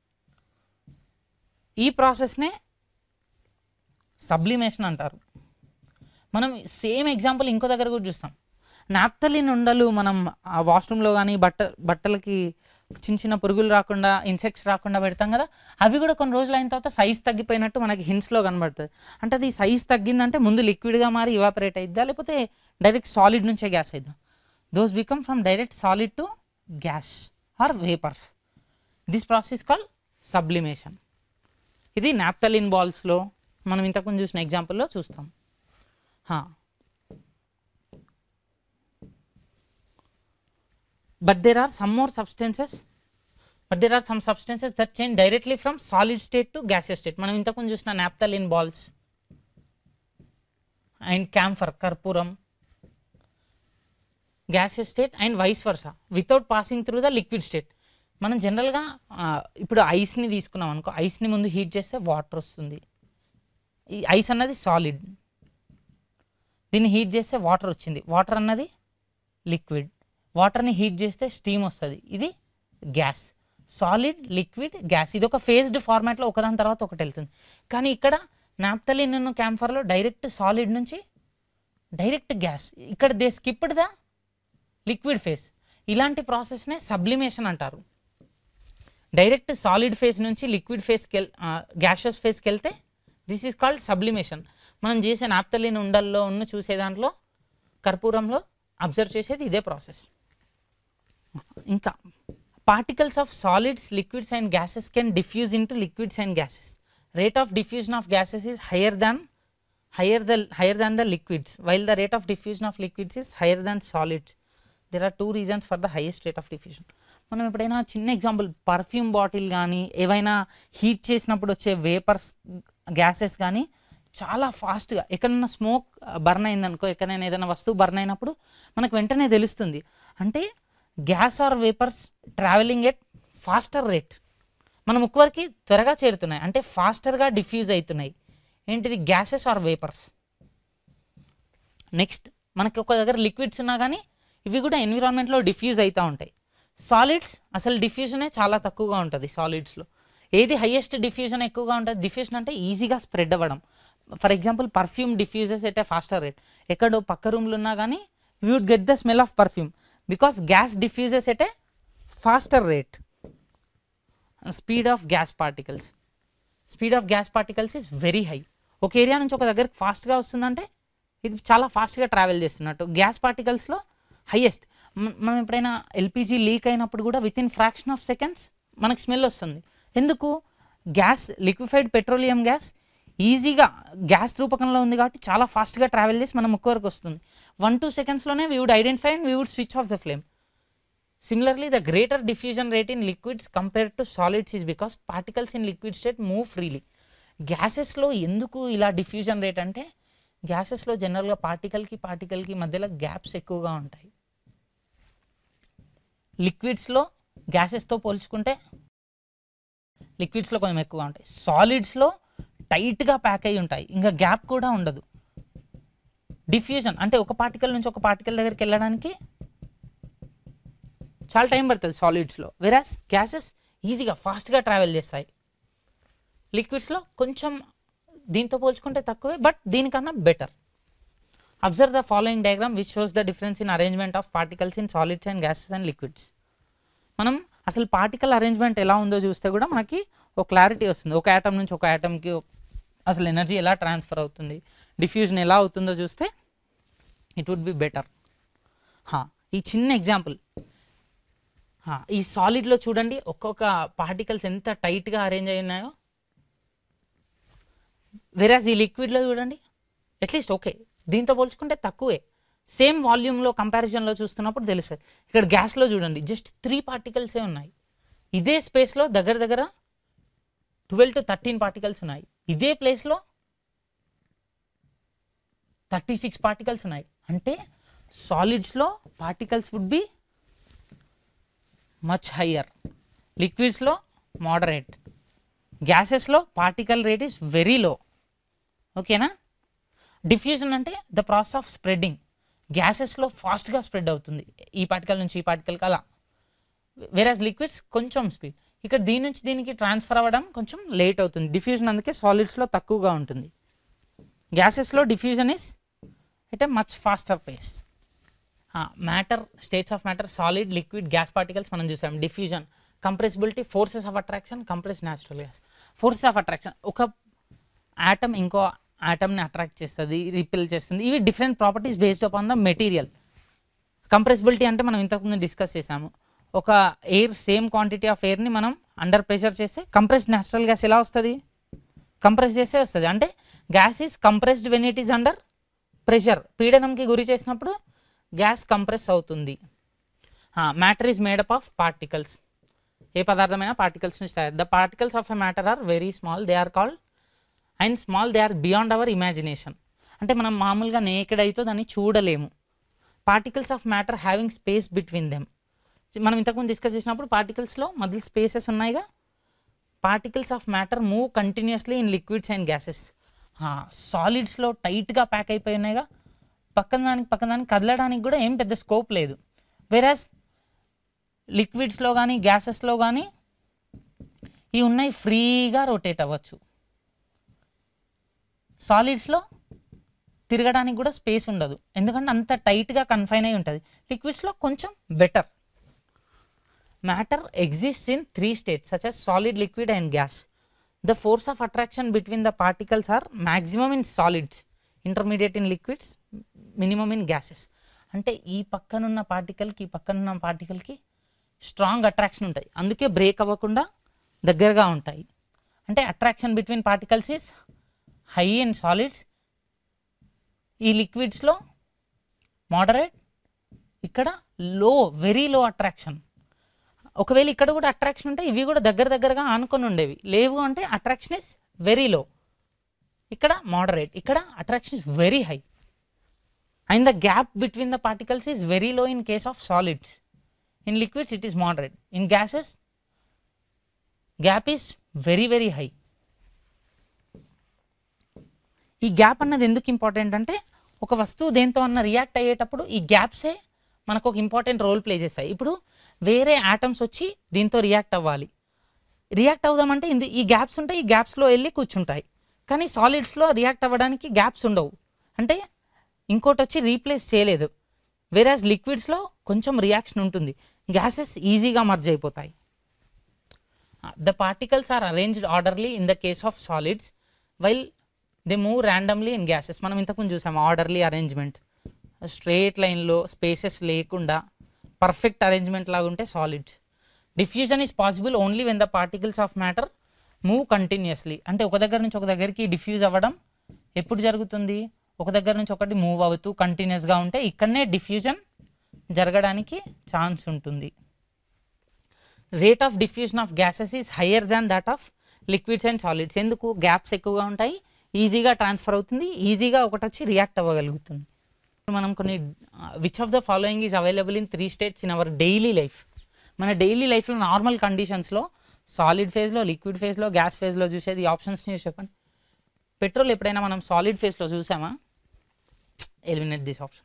ఈ ప్రాసెస్నే సబ్లిమేషన్ అంటారు. మనం సేమ్ ఎగ్జాంపుల్ ఇంకో దగ్గర కూడా చూస్తాం. నాప్థలిన్ ఉండలు మనం ఆ వాష్రూమ్లో కానీ బట్టలకి చిన్న పురుగులు రాకుండా, ఇన్సెక్ట్స్ రాకుండా పెడతాం కదా, అవి కూడా కొన్ని రోజులు అయిన తర్వాత సైజ్ తగ్గిపోయినట్టు మనకి హింట్స్లో కనబడుతుంది. అంటే అది సైజ్ తగ్గిందంటే ముందు లిక్విడ్గా మారి ఇవాపరేట్ అయిద్దా, లేకపోతే డైరెక్ట్ సాలిడ్ నుంచే గ్యాస్ అయిద్దా? Those become from direct solid to gas or vapours. This process called sublimation. ఇది నాప్థలిన్ బాల్స్లో మనం ఇంతకుముందు చూసిన ఎగ్జాంపుల్లో చూస్తాం. But there are some substances that change directly from solid state to gaseous state. మనం ఇంతకుముందు చూసిన నాప్థలిన్ బాల్స్ అండ్ కర్పూరం, gaseous state and vice versa without passing through the liquid state. మనం జనరల్గా ఇప్పుడు ఐస్ని తీసుకున్నాం అనుకో, ఐస్ని ముందు హీట్ చేస్తే వాటర్ వస్తుంది. ఈ ఐస్ అన్నది సాలిడ్, దీన్ని హీట్ చేస్తే వాటర్ వచ్చింది. వాటర్ అన్నది లిక్విడ్, వాటర్ని హీట్ చేస్తే స్టీమ్ వస్తుంది. ఇది గ్యాస్. సాలిడ్, లిక్విడ్, గ్యాస్, ఇది ఒక ఫేజ్డ్ ఫార్మాట్లో ఒకదాని తర్వాత ఒకటి వెళ్తుంది. కానీ ఇక్కడ నాప్థలిన్ క్యాంఫర్లో డైరెక్ట్ సాలిడ్ నుంచి డైరెక్ట్ గ్యాస్. ఇక్కడ they skipped the liquid phase. ఇలాంటి ప్రాసెస్నే సబ్లిమేషన్ అంటారు. డైరెక్ట్ సాలిడ్ ఫేజ్ నుంచి లిక్విడ్ ఫేజ్కి గ్యాషియస్ ఫేజ్కి వెళ్తే దిస్ ఈజ్ కాల్డ్ సబ్లిమేషన్. మనం చేసే నాప్థలిన్ ఉండల్లో చూసే దాంట్లో కర్పూరంలో అబ్జర్వ్ చేసేది ఇదే ప్రాసెస్. ఇంకా particles of solids, liquids and gases can diffuse into liquids and gases. Rate of diffusion of gases is higher than the liquids, while the rate of diffusion of liquids is higher than solids. There are 2 reasons for the highest rate of diffusion. మనం ఎప్పుడైనా చిన్న example perfume bottle కానీ ఏవైనా heat చేసినప్పుడు వచ్చే vapours, gases కానీ చాలా ఫాస్ట్గా ఎక్కడైనా స్మోక్ బర్న్ అయిందనుకో, ఎక్కడైనా ఏదైనా వస్తువు బర్న్ అయినప్పుడు మనకు వెంటనే తెలుస్తుంది. అంటే gas or vapours travelling at faster rate, మన ముక్కు వరకు త్వరగా చేరుతున్నాయి, అంటే ఫాస్టర్గా డిఫ్యూజ్ అవుతున్నాయి. ఏంటిది? Gases are vapours. నెక్స్ట్ మనకి ఒక దగ్గర లిక్విడ్స్ ఉన్నా కానీ ఇవి కూడా ఎన్విరాన్మెంట్లో డిఫ్యూజ్ అవుతూ ఉంటాయి. సాలిడ్స్ అసలు డిఫ్యూజనే చాలా తక్కువగా ఉంటుంది. సాలిడ్స్లో ఏది హైయెస్ట్ డిఫ్యూజన్ ఎక్కువగా ఉంటుంది? డిఫ్యూజన్ అంటే ఈజీగా స్ప్రెడ్ అవ్వడం. For example perfume diffuses at a faster rate. ఎక్కడో పక్క రూమ్లో ఉన్నా కానీ you would get the smell of perfume because gas diffuses at a faster rate. Speed of gas particles is very high. ఒక area నుంచి ఒక దగ్గరికి ఫాస్ట్గా వస్తుందంటే ఇది చాలా ఫాస్ట్గా ట్రావెల్ చేస్తున్నట్టు. గ్యాస్ పార్టికల్స్లో హైయెస్ట్. మనం ఎప్పుడైనా ఎల్పిజి లీక్ అయినప్పుడు కూడా within fraction of seconds మనకు స్మెల్ వస్తుంది. ఎందుకు? గ్యాస్, లిక్విఫైడ్ పెట్రోలియం గ్యాస్ ఈజీగా గ్యాస్ రూపకంలో ఉంది కాబట్టి చాలా ఫాస్ట్గా ట్రావెల్ చేసి మన ముక్కు వరకు వస్తుంది. 1-2 secondsలోనే we would identify and we would switch off the flame. Similarly, the greater diffusion rate in liquids compared to solids is because particles in liquid state move freely. గ్యాసెస్లో ఎందుకు ఇలా డిఫ్యూజన్ రేట్ అంటే గ్యాసెస్లో జనరల్గా పార్టికల్కి మధ్యలో గ్యాప్స్ ఎక్కువగా ఉంటాయి. లిక్విడ్స్లో గ్యాసెస్తో పోల్చుకుంటే లిక్విడ్స్లో కొంచెం ఎక్కువగా ఉంటాయి. సాలిడ్స్లో టైట్గా ప్యాక్ అయి ఉంటాయి, ఇంకా గ్యాప్ కూడా ఉండదు. డిఫ్యూజన్ అంటే ఒక పార్టికల్ నుంచి ఒక పార్టికల్ దగ్గరికి వెళ్ళడానికి చాలా టైం పడుతుంది సాలిడ్స్లో, వెరాస్ గ్యాసెస్ ఈజీగా ఫాస్ట్గా ట్రావెల్ చేస్తాయి. లిక్విడ్స్లో కొంచెం దీంతో పోల్చుకుంటే తక్కువే, బట్ దీనికన్నా better. Observe the following diagram which shows the difference in arrangement of particles in solids and gases and liquids. మనం అసలు పార్టికల్ అరేంజ్మెంట్ ఎలా ఉందో చూస్తే కూడా మనకి ఒక క్లారిటీ వస్తుంది. ఒక యాటమ్ నుంచి ఒక యాటమ్కి అసలు ఎనర్జీ ఎలా ట్రాన్స్ఫర్ అవుతుంది, డిఫ్యూజన్ ఎలా అవుతుందో చూస్తే ఇట్ వుడ్ బి బెటర్. ఈ చిన్న ఎగ్జాంపుల్, ఈ సాలిడ్లో చూడండి ఒక్కొక్క పార్టికల్స్ ఎంత టైట్గా అరేంజ్ అయి ఉన్నాయో, వెరాజ్ ఈ లిక్విడ్లో చూడండి అట్లీస్ట్ ఓకే, దీంతో పోల్చుకుంటే తక్కువే. సేమ్ వాల్యూమ్లో కంపారిజన్లో చూస్తున్నప్పుడు తెలుస్తుంది. ఇక్కడ గ్యాస్లో చూడండి జస్ట్ 3 పార్టికల్సే ఉన్నాయి. ఇదే స్పేస్లో దగ్గర 12 to 13 పార్టికల్స్ ఉన్నాయి. ఇదే ప్లేస్లో 36 పార్టికల్స్ ఉన్నాయి. అంటే సాలిడ్స్లో particles would be much higher, లిక్విడ్స్లో మోడరేట్, గ్యాసెస్లో particle rate is very low. ఓకేనా. డిఫ్యూజన్ అంటే ద ప్రాసెస్ ఆఫ్ స్ప్రెడ్డింగ్, గ్యాసెస్లో ఫాస్ట్గా స్ప్రెడ్ అవుతుంది ఈ పార్టికల్ నుంచి ఈ పార్టికల్కి అలా. వేరాజ్ లిక్విడ్స్ కొంచెం స్పీడ్, ఇక్కడ దీని నుంచి దీనికి ట్రాన్స్ఫర్ అవ్వడం కొంచెం లేట్ అవుతుంది. డిఫ్యూజన్ అందుకే సాలిడ్స్లో తక్కువగా ఉంటుంది. గ్యాసెస్లో diffusion is at a much faster pace. Matter, states of matter, solid, liquid, gas particles మనం చూసాం. Diffusion, compressibility, forces of attraction, compress natural gas. Forces of attraction, ఒక ఆటమ్ ఇంకో ఆటమ్ని అట్రాక్ట్ చేస్తుంది, రిపెల్ చేస్తుంది. ఇవి different properties based upon the material. Compressibility అంటే మనం ఇంతకుముందు డిస్కస్ చేసాము, ఒక ఎయిర్ సేమ్ క్వాంటిటీ ఆఫ్ ఎయిర్ని మనం అండర్ ప్రెషర్ చేస్తే కంప్రెస్డ్ న్యాచురల్ గ్యాస్ ఎలా వస్తుంది, కంప్రెస్ చేస్తే వస్తుంది. అంటే gas is compressed when it is under pressure, పీడనంకి గురి చేసినప్పుడు గ్యాస్ కంప్రెస్ అవుతుంది. Matter is made up of particles, ఏ పదార్థమైనా పార్టికల్స్ నుంచి తయారు. The particles of a matter are very small, they are called and small, they are beyond our imagination. అంటే మనం మామూలుగా నేకెడ్ అయితే దాన్ని చూడలేము. Particles of matter having space between them, మనం ఇంతకుముందు డిస్కస్ చేసినప్పుడు పార్టికల్స్లో మధ్యలో స్పేసెస్ ఉన్నాయిగా. Particles of matter move continuously in liquids and gases. సాలిడ్స్లో టైట్గా ప్యాక్ అయిపోయి ఉన్నాయిగా, పక్కన దానికి కదలడానికి కూడా ఏం పెద్ద స్కోప్ లేదు. వేరాజ్ లిక్విడ్స్లో కానీ గ్యాసెస్లో కానీ ఇవి ఉన్నాయి ఫ్రీగా రొటేట్ అవ్వచ్చు. సాలిడ్స్లో తిరగడానికి కూడా స్పేస్ ఉండదు, ఎందుకంటే అంత టైట్గా కన్ఫైన్ అయి ఉంటుంది. లిక్విడ్స్లో కొంచెం better. Matter exists in three states such as solid, liquid and gas. The force of attraction between the particles are maximum in solids, intermediate in liquids, minimum in gases. అంటే ఈ పక్కనున్న పార్టికల్కి ఈ పక్కనున్న పార్టికల్కి స్ట్రాంగ్ అట్రాక్షన్ ఉంటాయి, అందుకే break అవ్వకుండా దగ్గరగా ఉంటాయి. అంటే attraction between particles is high in solids, ఈ లిక్విడ్స్లో మోడరేట్, ఇక్కడ లో, వెరీ లో అట్రాక్షన్. ఒకవేళ ఇక్కడ కూడా అట్రాక్షన్ ఉంటే ఇవి కూడా దగ్గరగా ఆనుకొని ఉండేవి, లేవు అంటే అట్రాక్షన్ ఇస్ వెరీ లో. ఇక్కడ మోడరేట్, ఇక్కడ attraction is very high. And the gap between the particles is very low in case of solids. In liquids it is moderate, in gases gap is very high. ఈ gap అన్నది ఎందుకు important అంటే, ఒక వస్తువు దేంతో అన్న react అయ్యేటప్పుడు ఈ గ్యాప్సే మనకు ఒక ఇంపార్టెంట్ రోల్ ప్లే చేస్తాయి. ఇప్పుడు వేరే ఆటమ్స్ వచ్చి దీంతో రియాక్ట్ అవ్వాలి, రియాక్ట్ అవుదామంటే ఈ గ్యాప్స్ ఉంటాయి, ఈ గ్యాప్స్లో వెళ్ళి కూర్చుంటాయి. కానీ సాలిడ్స్లో రియాక్ట్ అవ్వడానికి గ్యాప్స్ ఉండవు, అంటే ఇంకోటి వచ్చి రీప్లేస్ చేయలేదు. వేరాజ్ లిక్విడ్స్లో కొంచెం రియాక్షన్ ఉంటుంది, గ్యాసెస్ ఈజీగా మర్జ్ అయిపోతాయి. The particles are arranged orderly in the case of solids while they move randomly in gases. మనం ఇంతకుముందు చూసాము ఆర్డర్లీ అరేంజ్మెంట్, స్ట్రేట్ లైన్లో స్పేసెస్ లేకుండా పర్ఫెక్ట్ అరేంజ్మెంట్ లాగా ఉంటే solids. Diffusion is possible only when the particles of matter move continuously. అంటే ఒక దగ్గర నుంచి ఒక దగ్గరికి డిఫ్యూజ్ అవ్వడం ఎప్పుడు జరుగుతుంది, ఒక దగ్గర నుంచి ఒకటి మూవ్ అవుతూ కంటిన్యూస్గా ఉంటే ఇక్కడనే డిఫ్యూజన్ జరగడానికి ఛాన్స్ ఉంటుంది. Rate of diffusion of gases is higher than that of liquids and solids. ఎందుకు, గ్యాప్స్ ఎక్కువగా ఉంటాయి, ఈజీగా ట్రాన్స్ఫర్ అవుతుంది, ఈజీగా ఒకటి వచ్చి రియాక్ట్ అవ్వగలుగుతుంది. మనం కొన్ని which of the following is available in 3 states in our daily life. మన డైలీ లైఫ్లో నార్మల్ కండిషన్స్లో సాలిడ్ ఫేజ్లో, లిక్విడ్ ఫేజ్లో, గ్యాస్ ఫేజ్లో చూసేది ఆప్షన్స్ని చూసి చెప్పండి. పెట్రోల్ ఎప్పుడైనా మనం సాలిడ్ ఫేజ్లో చూసామా? Eliminate this option.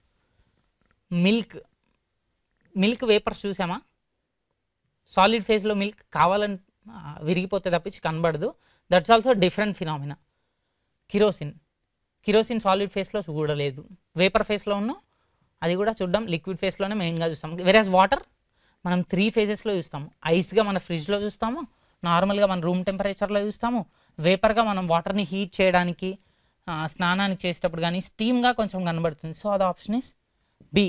Milk vapours చూసామా? సాలిడ్ ఫేజ్లో మిల్క్ కావాలని విరిగిపోతే తప్పించి కనబడదు, that's also different phenomena. Kerosene solid ఫేస్లో చూడలేదు, వేపర్ ఫేస్లో ఉన్న అది కూడా చూడడం లిక్విడ్ ఫేస్లోనే మెయిన్గా చూస్తాం. వెరాజ్ వాటర్ మనం 3 phases చూస్తాము. ఐస్గా మన ఫ్రిడ్జ్లో చూస్తాము, నార్మల్గా మన రూమ్ టెంపరేచర్లో చూస్తాము, వేపర్గా మనం వాటర్ని హీట్ చేయడానికి స్నానానికి చేసేటప్పుడు కానీ స్టీమ్గా కొంచెం కనబడుతుంది. సో అది option is B.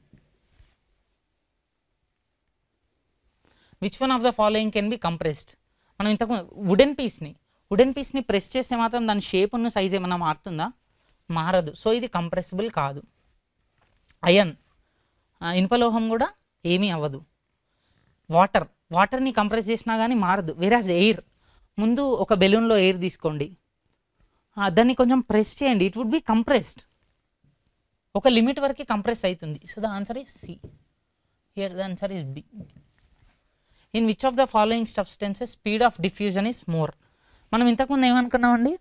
Which one of the following can be compressed? మనం ఇంతకు వుడెన్ పీస్ని ప్రెస్ చేస్తే మాత్రం దాని షేప్ ఉన్న సైజ్ ఏమైనా మారుతుందా? మారదు. సో ఇది కంప్రెసిబుల్ కాదు. అయన్, ఇనుపలోహం కూడా ఏమీ అవ్వదు. వాటర్ని కంప్రెస్ చేసినా కానీ మారదు. వేరాజ్ ఎయిర్, ముందు ఒక బెలూన్లో ఎయిర్ తీసుకోండి, దాన్ని కొంచెం ప్రెస్ చేయండి, ఇట్ వుడ్ బి కంప్రెస్డ్. ఒక లిమిట్ వరకు కంప్రెస్ అవుతుంది. So the answer is C. Here the answer is B. In which of the following substances speed of diffusion is more. మనం ఇంతకుముందు ఏమనుకున్నామండి,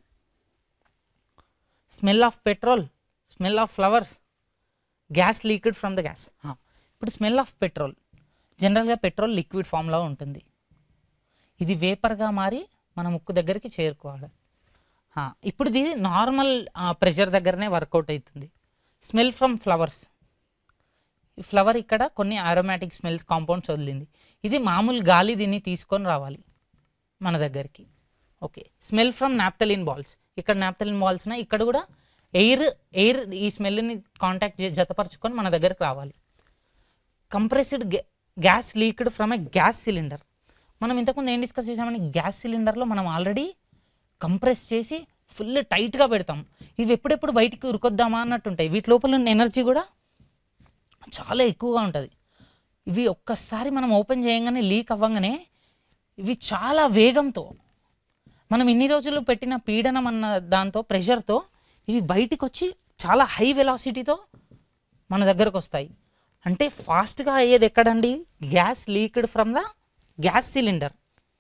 smell of petrol, smell of flowers, gas leaked from the gas. ఇప్పుడు smell of petrol, జనరల్గా petrol liquid ఫామ్లో ఉంటుంది, ఇది వేపర్గా మారి మన ముక్కు దగ్గరికి చేరుకోవాలి. ఇప్పుడు ఇది నార్మల్ ప్రెషర్ దగ్గరనే వర్కౌట్ అవుతుంది. స్మెల్ ఫ్రమ్ ఫ్లవర్స్, ఈ ఫ్లవర్ ఇక్కడ కొన్ని ఆరోమాటిక్ స్మెల్స్ కాంపౌండ్స్ వదిలింది, ఇది మామూలు గాలి దీన్ని తీసుకొని రావాలి మన దగ్గరికి. Okay, smell from naphthalene balls, ఇక్కడ నాప్థలిన్ బాల్స్ ఉన్నాయి, ఇక్కడ కూడా ఎయిర్ ఈ స్మెల్ని కాంటాక్ట్ జతపరచుకొని మన దగ్గరికి రావాలి. Compressed gas leaked from a gas cylinder. మనం ఇంతకుముందు ఏం డిస్కస్ చేసామని, గ్యాస్ సిలిండర్లో మనం ఆల్రెడీ కంప్రెస్ చేసి ఫుల్ టైట్గా పెడతాం, ఇవి ఎప్పుడెప్పుడు బయటికి ఉరుకొద్దామా అన్నట్టుంటాయి, వీటి లోపల ఉన్న ఎనర్జీ కూడా చాలా ఎక్కువగా ఉంటుంది. ఇవి ఒక్కసారి మనం ఓపెన్ చేయగానే లీక్ అవ్వగానే ఇవి చాలా వేగంతో, మనం ఇన్ని రోజులు పెట్టిన పీడనం అన్న దాంతో ప్రెషర్తో ఇవి బయటికి వచ్చి చాలా హై వెలాసిటీతో మన దగ్గరకు వస్తాయి. అంటే ఫాస్ట్గా అయ్యేది ఎక్కడండి, gas leaked from the gas cylinder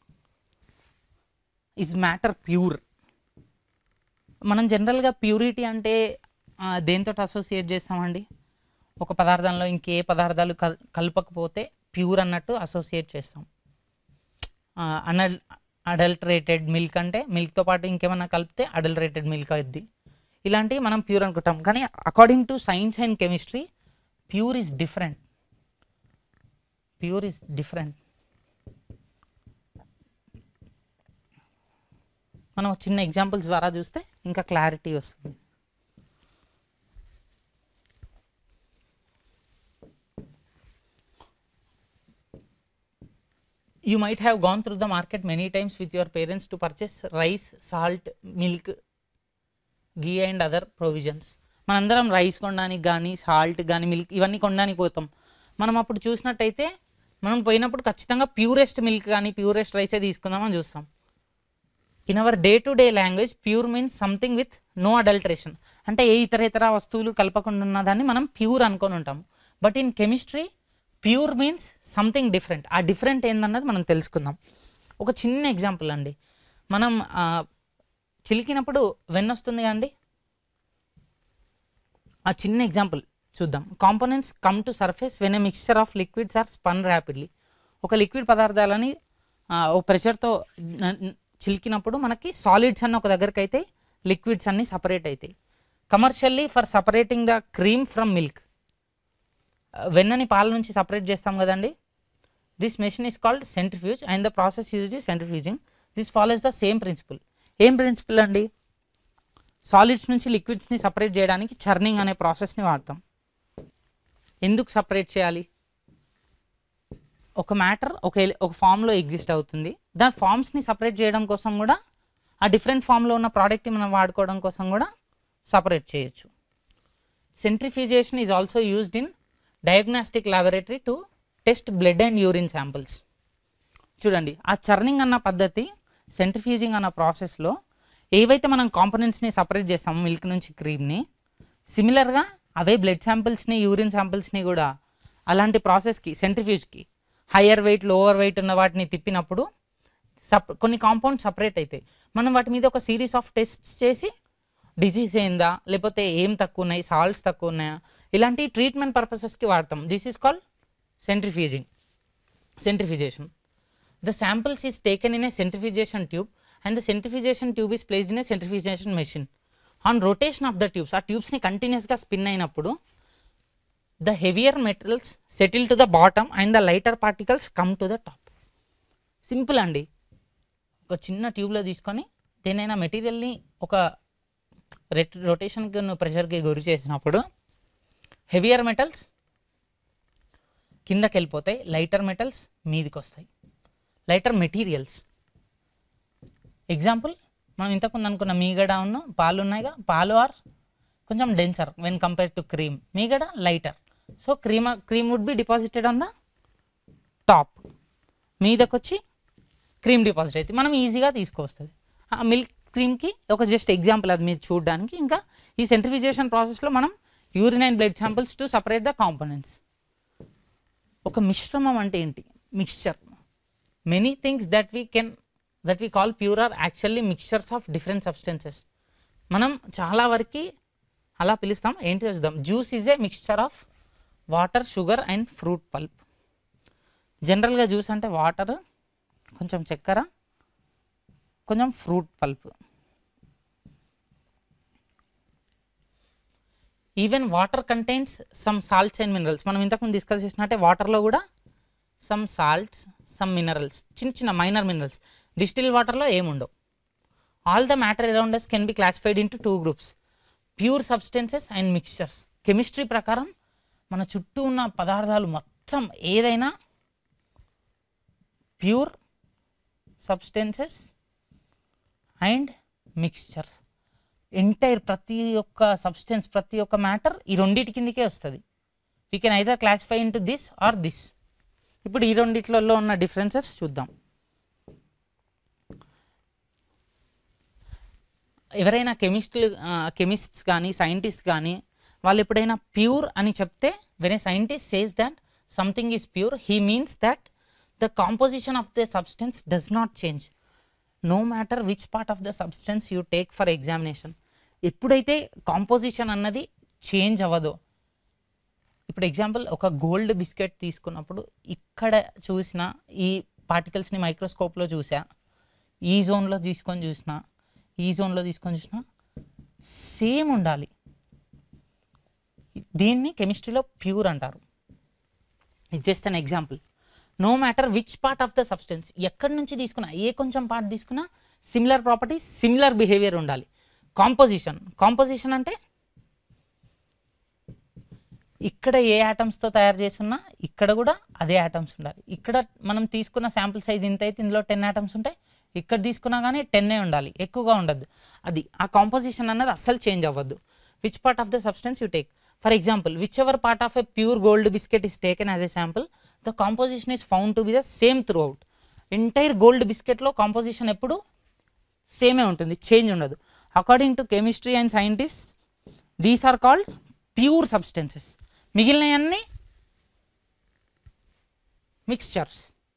is matter pure. మనం జనరల్గా ప్యూరిటీ అంటే దేంతో అసోసియేట్ చేస్తామండి, ఒక పదార్థంలో ఇంకే పదార్థాలు కలపకపోతే ప్యూర్ అన్నట్టు అసోసియేట్ చేస్తాం. అడల్టరేటెడ్ మిల్క్ అంటే మిల్క్తో పాటు ఇంకేమన్నా కలిపితే అడల్టరేటెడ్ మిల్క్ అవుద్ది, ఇలాంటివి మనం ప్యూర్ అనుకుంటాం. కానీ according to science and chemistry pure is different. Pure is different. మనం చిన్న ఎగ్జాంపుల్స్ ద్వారా చూస్తే ఇంకా క్లారిటీ వస్తుంది. You might have gone through the market many times with your parents to purchase rice, salt, milk, ghee and other provisions. మనందరం rice కొనడానికి కానీ salt కానీ మిల్క్ ఇవన్నీ కొనడానికి పోతాం. మనం అప్పుడు చూసినట్టయితే మనం పోయినప్పుడు ఖచ్చితంగా ప్యూరెస్ట్ మిల్క్ కానీ ప్యూరెస్ట్ రైసే తీసుకుందామని చూస్తాం. In our day to day language pure means something with no adulteration, అంటే ఏ ఇతర వస్తువులు కలపకుండా ఉన్నదాన్ని మనం ప్యూర్ అనుకొని ఉంటాం. But in chemistry pure means something different. ఆ డిఫరెంట్ ఏందన్నది మనం తెలుసుకుందాం. ఒక చిన్న ఎగ్జాంపుల్ అండి, మనం చిలికినప్పుడు వెన్న వస్తుంది అండి, ఆ చిన్న ఎగ్జాంపుల్ చూద్దాం. Components come to surface when a mixture of liquids are spun rapidly. ఒక లిక్విడ్ పదార్థాలని ఒక ప్రెషర్తో చిలికినప్పుడు మనకి సాలిడ్స్ అన్న ఒక దగ్గరికి అయితే లిక్విడ్స్ అన్నీ సపరేట్ అవుతాయి. Commercially for separating the cream from milk, వెన్నని పాల నుంచి సపరేట్ చేస్తాం కదండి, this machine is called centrifuge and the process used is centrifuging. This follows the same principle. ఏం ప్రిన్సిపల్ అండి, సాలిడ్స్ నుంచి లిక్విడ్స్ని సపరేట్ చేయడానికి చర్నింగ్ అనే ప్రాసెస్ని వాడతాం. ఎందుకు సపరేట్ చేయాలి, ఒక మ్యాటర్ ఒక ఫామ్లో ఎగ్జిస్ట్ అవుతుంది, దాని ఫామ్స్ని సపరేట్ చేయడం కోసం కూడా ఆ డిఫరెంట్ ఫామ్లో ఉన్న ప్రోడక్ట్ని మనం వాడుకోవడం కోసం కూడా సపరేట్ చేయొచ్చు. Centrifugation is also used in diagnostic laboratory to test blood and urine samples. చూడండి, ఆ చర్నింగ్ అన్న పద్ధతి, సెంట్రిఫ్యూజింగ్ అన్న ప్రాసెస్లో ఏవైతే మనం కాంపోనెంట్స్ని సపరేట్ చేస్తామో మిల్క్ నుంచి క్రీమ్ని, సిమిలర్గా అవే బ్లడ్ శాంపిల్స్ని యూరిన్ శాంపిల్స్ని కూడా అలాంటి ప్రాసెస్కి సెంట్రిఫ్యూజ్కి హయ్యర్ వెయిట్ లోవర్ వెయిట్ ఉన్న వాటిని తిప్పినప్పుడు కొన్ని కాంపౌండ్స్ సపరేట్ అవుతాయి. మనం వాటి మీద ఒక సిరీస్ ఆఫ్ టెస్ట్స్ చేసి డిసీజ్ అయిందా లేకపోతే ఏం తక్కువ ఉన్నాయి, సాల్ట్స్ తక్కువ ఉన్నాయా, ఇలాంటి ట్రీట్మెంట్ పర్పసెస్కి వాడతాం. This is called centrifugation. The samples is taken in a centrifugation tube and the centrifugation tube is placed in a centrifugation machine. On rotation of the tubes, ఆ ట్యూబ్స్ని కంటిన్యూస్గా స్పిన్ అయినప్పుడు the heavier metals settle to the bottom and the lighter particles come to the top. Simple అండి, ఒక చిన్న ట్యూబ్లో తీసుకొని దేనైనా మెటీరియల్ని ఒక రొటేషన్కి ప్రెషర్కి గురి చేసినప్పుడు హెవియర్ మెటల్స్ కిందకి వెళ్ళిపోతాయి, లైటర్ మెటల్స్ మీదికి వస్తాయి, లైటర్ మెటీరియల్స్. ఎగ్జాంపుల్, మనం ఇంతకుముందు అనుకున్న మీగడ ఉన్న పాలు ఉన్నాయిగా, పాలు ఆర్ కొంచెం denser when compare to cream, మీగడ lighter. So cream would be deposited on the top, మీదకి వచ్చి క్రీమ్ డిపాజిట్ అయితే మనం ఈజీగా తీసుకొస్తుంది. ఆ మిల్క్ క్రీమ్కి ఒక జస్ట్ ఎగ్జాంపుల్ అది మీరు చూడడానికి. ఇంకా ఈ సెంట్రిఫ్యూజేషన్ ప్రాసెస్లో మనం urine and blood samples to separate the components. ఒక మిశ్రమం అంటే ఏంటి, mixture. many things that we call pure are actually mixtures of different substances. మనం చాలా వరకు అలా పిలుస్తాం. ఏంటి చూద్దాం. Juice is a mixture of water, sugar and fruit pulp. జనరల్గా జ్యూస్ అంటే వాటర్, కొంచెం చక్కెర, కొంచెం fruit pulp. Even water contains some salts and minerals. మనం ఇంతకుముందు డిస్కస్ చేసినట్టే వాటర్లో కూడా సమ్ సాల్ట్స్, సమ్ మినరల్స్, చిన్న చిన్న మైనర్ మినరల్స్. డిస్టిల్ వాటర్లో ఏముండవు. All the matter around us can be classified into 2 groups, pure substances and mixtures. Chemistry ప్రకారం మన చుట్టూ ఉన్న పదార్థాలు మొత్తం ఏదైనా pure substances and mixtures. Entire ప్రతి ఒక్క సబ్స్టెన్స్, ప్రతి ఒక్క మ్యాటర్ ఈ రెండింటి కిందకే వస్తుంది. We can either classify into this or this. ఇప్పుడు ఈ రెండిట్లలో ఉన్న డిఫరెన్సెస్ చూద్దాం. ఎవరైనా కెమిస్ట్స్ కానీ సైంటిస్ట్ కానీ వాళ్ళు ఎప్పుడైనా ప్యూర్ అని చెప్తే, when a scientist says that something is pure, he means that the composition of the substance does not change no matter which part of the substance you take for examination. ఎప్పుడైతే composition అన్నది change అవ్వదో, ఇప్పుడు example ఒక gold biscuit తీసుకున్నప్పుడు ఇక్కడ చూసిన ఈ పార్టికల్స్ని మైక్రోస్కోప్లో చూసా, ఈ జోన్లో తీసుకొని చూసిన, ఈ జోన్లో తీసుకొని చూసిన సేమ్ ఉండాలి. దీన్ని కెమిస్ట్రీలో ప్యూర్ అంటారు. It's just an example. No matter which part of the substance, ఎక్కడి నుంచి తీసుకున్నా, ఏ కొంచెం పార్ట్ తీసుకున్నా సిమిలర్ ప్రాపర్టీస్, సిమిలర్ బిహేవియర్ ఉండాలి. కాంపోజిషన్ అంటే ఇక్కడ ఏ యాటమ్స్తో తయారు చేస్తున్నా ఇక్కడ కూడా అదే యాటమ్స్ ఉండాలి. ఇక్కడ మనం తీసుకున్న శాంపుల్ సైజ్ ఇంత అయితే ఇందులో 10 యాటమ్స్ ఉంటాయి, ఇక్కడ తీసుకున్నా కానీ 10 ఉండాలి, ఎక్కువగా ఉండద్దు. అది ఆ కాంపోజిషన్ అన్నది అస్సలు చేంజ్ అవ్వద్దు. Which part of the substance you take. For example, whichever part of a pure gold biscuit is taken as a sample, the composition is found to be the same throughout. Entire gold బిస్కెట్లో composition ఎప్పుడు సేమే ఉంటుంది, change ఉండదు. According to chemistry and scientist, these are called pure substances. మిగిలినవన్నీ mixtures.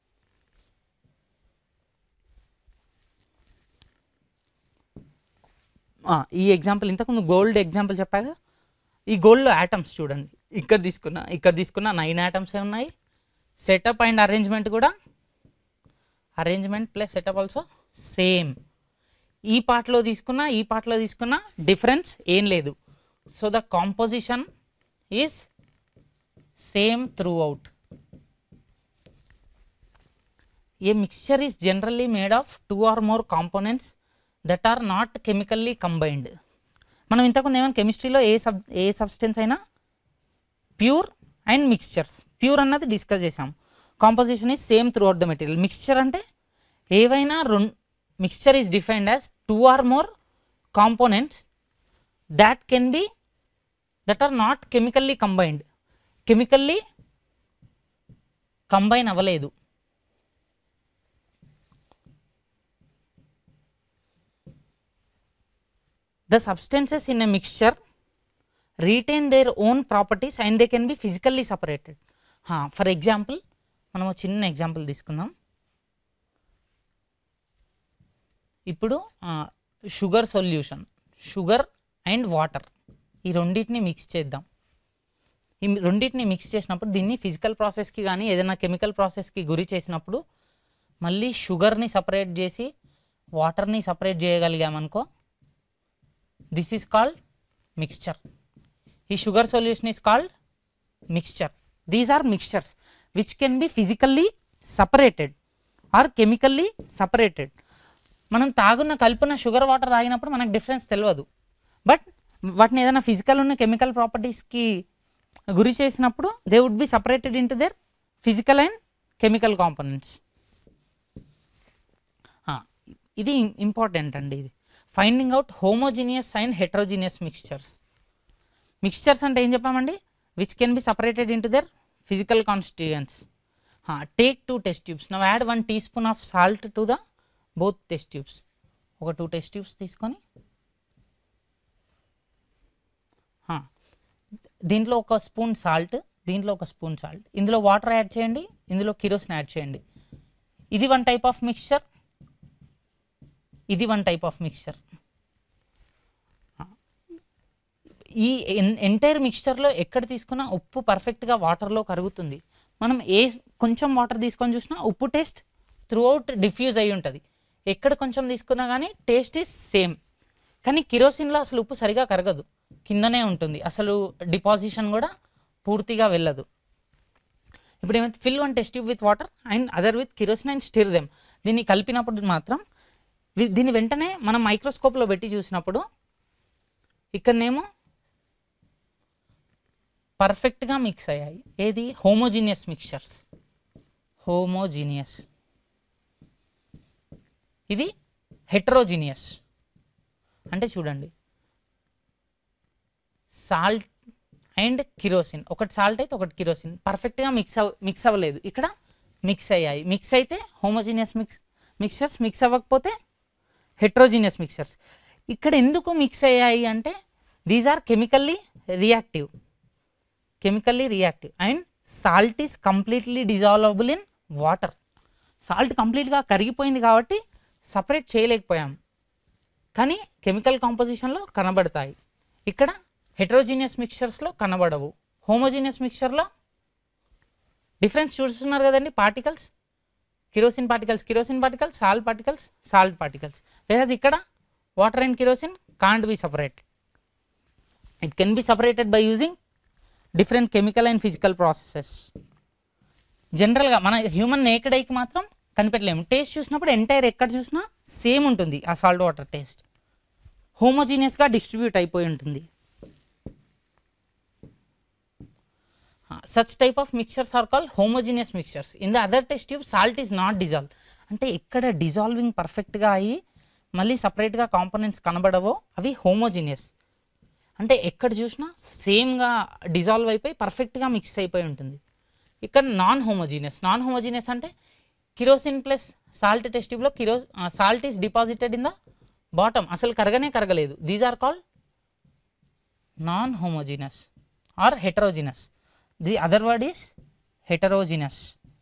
ఈ example ఇంతకుముందు gold example చెప్పాక, ఈ గోల్డ్లో యాటమ్స్ చూడండి, ఇక్కడ తీసుకున్న 9 యాటమ్సే ఉన్నాయి. సెటప్ అండ్ అరేంజ్మెంట్ కూడా, arrangement plus setup also same. ఈ పార్ట్లో తీసుకున్న డిఫరెన్స్ ఏం లేదు. So the composition is same throughout. A mixture is generally made of 2 or more components that are not chemically combined. మనం ఇంతకుముందు ఏమైనా కెమిస్ట్రీలో ఏ సబ్స్టెన్స్ అయినా ప్యూర్ అండ్ మిక్స్చర్స్, ప్యూర్ అన్నది డిస్కస్ చేసాం. Composition is same throughout the material. Mixture అంటే ఏవైనా mixture is defined as 2 or more components that are not chemically combined. Chemically combine అవ్వలేదు. The substances in a mixture retain their own properties and they can be physically separated. For example, మనం ఒక చిన్న example తీసుకుందాం. ఇప్పుడు sugar solution, sugar and water, ఈ రెండింటిని mix చేద్దాం. ఈ రెండింటిని మిక్స్ చేసినప్పుడు దీన్ని ఫిజికల్ ప్రాసెస్కి కానీ ఏదైనా కెమికల్ ప్రాసెస్కి గురి చేసినప్పుడు మళ్ళీ షుగర్ని సపరేట్ చేసి వాటర్ని సపరేట్ చేయగలిగామనుకో, దిస్ ఈజ్ కాల్డ్ మిక్స్చర్. ఈ sugar solution is called mixture. These are mixtures which can be physically separated or chemically separated. మనం కలుపున్న షుగర్ వాటర్ తాగినప్పుడు మనకు డిఫరెన్స్ తెలియదు, బట్ వాటిని ఏదైనా ఫిజికల్ ఉన్న కెమికల్ ప్రాపర్టీస్కి గురి చేసినప్పుడు they would be separated into their physical and chemical components. ఇది ఇంపార్టెంట్ అండి. ఇది finding out homogeneous and heterogeneous mixtures అంటే ఏం చెప్పామండి, which can be separated into their physical constituents. Take 2 test tubes. Now add 1 teaspoon of salt to the both test tubes. ఒక 2 test tubes తీసుకొని దీంట్లో ఒక స్పూన్ సాల్ట్, దీంట్లో ఒక spoon salt, ఇందులో వాటర్ యాడ్ చేయండి, ఇందులో కిరోసిన్ యాడ్ చేయండి. ఇది వన్ టైప్ ఆఫ్ మిక్స్చర్, ఇది వన్ టైప్ ఆఫ్ మిక్స్చర్. ఈ ఎంటైర్ మిక్స్చర్లో ఎక్కడ తీసుకున్నా ఉప్పు పర్ఫెక్ట్గా వాటర్లో కరుగుతుంది. మనం కొంచెం వాటర్ తీసుకొని చూసినా ఉప్పు టేస్ట్ త్రూఅవుట్ డిఫ్యూజ్ అయి ఉంటుంది. ఎక్కడ కొంచెం తీసుకున్నా కానీ టేస్ట్ ఈజ్ సేమ్. కానీ కిరోసిన్లో అసలు ఉప్పు సరిగా కరగదు, కిందనే ఉంటుంది, అసలు డిపాజిషన్ కూడా పూర్తిగా వెళ్ళదు. ఇప్పుడు ఏమైతే fill one test tube with water and other with kerosene and stir them. దీన్ని కలిపినప్పుడు మాత్రం దీన్ని వెంటనే మనం మైక్రోస్కోప్లో పెట్టి చూసినప్పుడు ఇక్కడనేమో పర్ఫెక్ట్గా మిక్స్ అయ్యాయి. ఏది? Homogeneous mixtures, homogeneous. ఇది హెటరోజీనియస్. అంటే చూడండి, సాల్ట్ అండ్ కిరోసిన్, ఒకటి సాల్ట్ అయితే ఒకటి కిరోసిన్, పర్ఫెక్ట్గా మిక్స్ అవ్వలేదు, ఇక్కడ మిక్స్ అయ్యాయి. మిక్స్ అయితే హోమోజీనియస్ మిక్స్చర్స్, మిక్స్ అవ్వకపోతే హెటరోజీనియస్ మిక్స్చర్స్. ఇక్కడ ఎందుకు మిక్స్ అయ్యాయి అంటే these are chemically reactive and salt is completely dissolvable in water. Salt కంప్లీట్గా కరిగిపోయింది కాబట్టి సపరేట్ చేయలేకపోయాం, కానీ కెమికల్ కాంపోజిషన్లో కనబడతాయి. ఇక్కడ హెటరోజీనియస్ మిక్స్చర్స్లో కనబడవు. హోమోజీనియస్ మిక్స్చర్లో డిఫరెన్స్ చూస్తున్నారు కదండి, particles, kerosene particles, salt particles. వేరే ఇక్కడ water and kerosene can't be separate. It can be separated by using different chemical and physical processes. జనరల్గా మన హ్యూమన్ నేకెడ్ ఐకి మాత్రం కనిపెట్టలేము. టేస్ట్ చూసినప్పుడు ఎంటైర్ ఎక్కడ చూసినా సేమ్ ఉంటుంది ఆ సాల్ట్ వాటర్ టేస్ట్, హోమోజీనియస్గా డిస్ట్రిబ్యూట్ అయిపోయి ఉంటుంది. Such type of mixtures are called homogeneous mixtures. In the other test tube salt is not dissolve. అంటే ఎక్కడ డిజాల్వింగ్ పర్ఫెక్ట్గా అయ్యి మళ్ళీ సపరేట్గా కాంపోనెంట్స్ కనబడవో అవి హోమోజీనియస్. అంటే ఎక్కడ చూసినా సేమ్గా డిజాల్వ్ అయిపోయి పర్ఫెక్ట్గా మిక్స్ అయిపోయి ఉంటుంది. ఇక్కడ నాన్ హోమోజీనియస్ అంటే కిరోసిన్ ప్లస్ సాల్ట్ టెస్ట్ ట్యూబ్లో salt is deposited in the bottom, అసలు కరగలేదు. These are called non homogeneous or heterogeneous. The other word is heterogeneous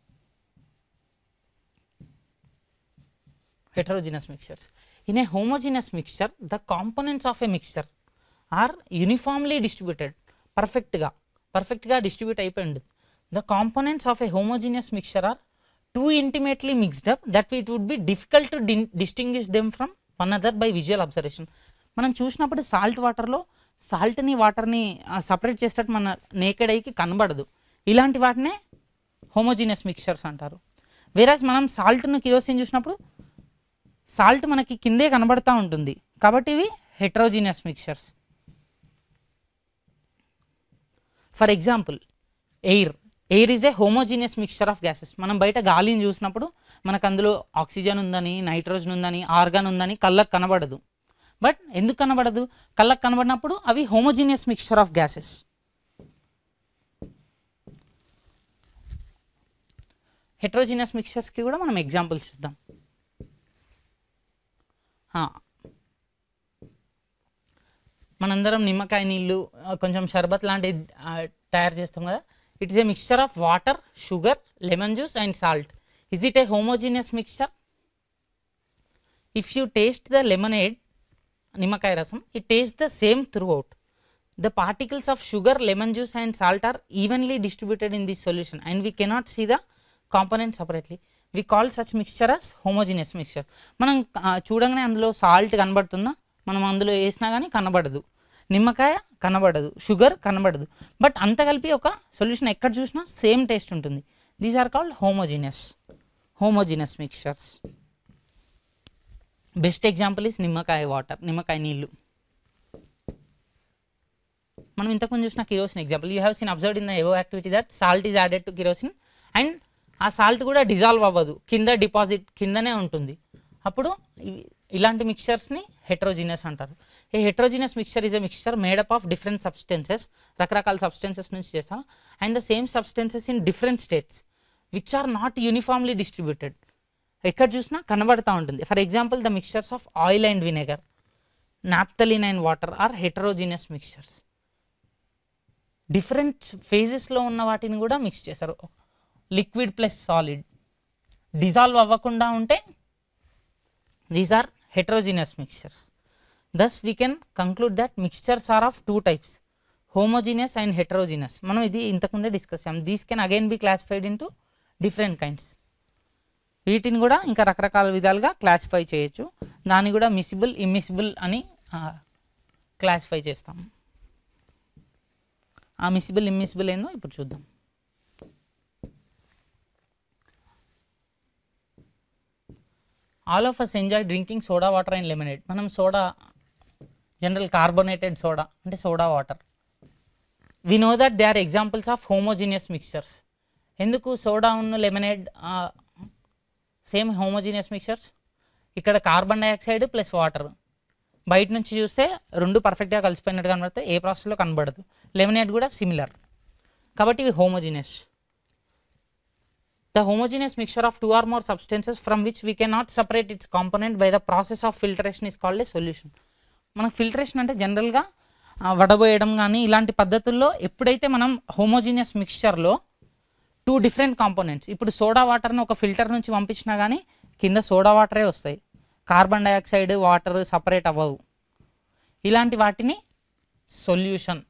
mixtures. In a homogeneous mixture, the components of a mixture are uniformly distributed, perfectగా distribute అయిపోయింది. The components of a homogeneous mixture are too intimately mixed up that it would be difficult to distinguish them from one another by visual observation. మనం చూసినప్పుడు salt వాటర్లో సాల్ట్ని వాటర్ని separate చేసేటట్టు మన naked ఐకి కనబడదు. ఇలాంటి వాటినే హోమోజీనియస్ మిక్చర్స్ అంటారు. వేరాజ్ మనం సాల్ట్ను కిరోసిన్ చూసినప్పుడు సాల్ట్ మనకి కిందే కనబడతా ఉంటుంది, కాబట్టి ఇవి heterogeneous mixtures. For example air is a homogeneous mixture of gases. మనం బయట గాలిని చూసినప్పుడు మనకు అందులో ఆక్సిజన్ ఉందని, నైట్రోజన్ ఉందని, ఆర్గాన్ ఉందని కళ్ళకు కనబడదు. బట్ ఎందుకు కనబడదు? కళ్ళకు కనబడినప్పుడు అవి హోమోజీనియస్ మిక్చర్ ఆఫ్ గ్యాసెస్. హెటరోజీనియస్ మిక్చర్స్కి కూడా మనం ఎగ్జాంపుల్స్ చూద్దాం. మనందరం నిమ్మకాయ నీళ్ళు కొంచెం షర్బత్ లాంటివి తయారు చేస్తాం కదా. It is a mixture of water, sugar, lemon juice and salt. Is it a homogeneous mixture? If you taste the lemonade, నిమ్మకాయ రసం, it tastes the same throughout. The particles of sugar, lemon juice and salt are evenly distributed in this solution and we cannot see the components separately. We call such mixture as homogeneous mixture. మనం చూడంగానే అందులో salt కనబడుతుందా, మనం అందులో వేసినా కానీ కనబడదు, నిమ్మకాయ కనబడదు, షుగర్ కనబడదు, బట్ అంత కలిపి ఒక సొల్యూషన్ ఎక్కడ చూసినా సేమ్ టేస్ట్ ఉంటుంది. These are called homogeneous mixtures. Best example is నిమ్మకాయ వాటర్, నిమ్మకాయ నీళ్ళు. మనం ఇంతకుముందు చూసిన kerosene example. You have seen observed in the above activity that salt is added to kerosene and ఆ సాల్ట్ కూడా డిజాల్వ్ అవ్వదు, కిందనే ఉంటుంది. అప్పుడు ఇలాంటి మిక్చర్స్ని హెటరోజీనియస్ అంటారు. ఈ heterogeneous mixture is a mixture made up of different substances, రకరకాల సబ్స్టెన్సెస్ నుంచి చేస్తాం, and the same substances in different states which are not uniformly distributed. ఎక్కడ చూసినా కనబడతా ఉంటుంది. For example the mixtures of oil and vinegar, naphthalene and water are heterogeneous mixtures. Different ఫేజెస్లో ఉన్న వాటిని కూడా మిక్స్ చేస్తారు. లిక్విడ్ ప్లస్ సాలిడ్, డిజాల్వ్ అవ్వకుండా ఉంటే these are heterogeneous mixtures. thus we can conclude that mixtures are of two types, homogeneous and heterogeneous. మనం ఇది ఇంతకుముందే డిస్కస్ చేసాం. These can again be classified into different kinds. వీటిని కూడా ఇంకా రకరకాల విధాలుగా క్లాసిఫై చేయొచ్చు. దాన్ని కూడా మిసిబుల్ ఇమ్మిసిబుల్ అని క్లాసిఫై చేస్తాం. ఆ మిసిబుల్ ఇమ్మిసిబుల్ ఏందో ఇప్పుడు చూద్దాం. All of us enjoy drinking soda water and lemonade. మనం సోడా జనరల్ కార్బోనేటెడ్ సోడా అంటే soda water. We know that they are examples of homogeneous mixtures. ఎందుకు సోడా ఉన్న లెమనేడ్ సేమ్ హోమోజీనియస్ మిక్స్చర్స్? ఇక్కడ carbon dioxide plus water, బయట నుంచి చూస్తే రెండు పర్ఫెక్ట్గా కలిసిపోయినట్టు కనబడితే ఏ ప్రాసెస్లో కనబడదు. లెమనేడ్ కూడా సిమిలర్, కాబట్టి ఇవి homogeneous. The homogeneous mixture of two or more substances from which we cannot separate its component by the process of filtration is called a solution. మనకు ఫిల్టరేషన్ అంటే జనరల్గా వడబోయడం కానీ ఇలాంటి పద్ధతుల్లో ఎప్పుడైతే మనం హోమోజీనియస్ మిక్స్చర్లో టూ డిఫరెంట్ కాంపోనెంట్స్, ఇప్పుడు సోడా వాటర్ని ఒక ఫిల్టర్ నుంచి పంపించినా కానీ కింద సోడా వాటరే వస్తాయి, కార్బన్ డైఆక్సైడ్ వాటర్ సపరేట్ అవ్వవు. ఇలాంటి వాటిని solution.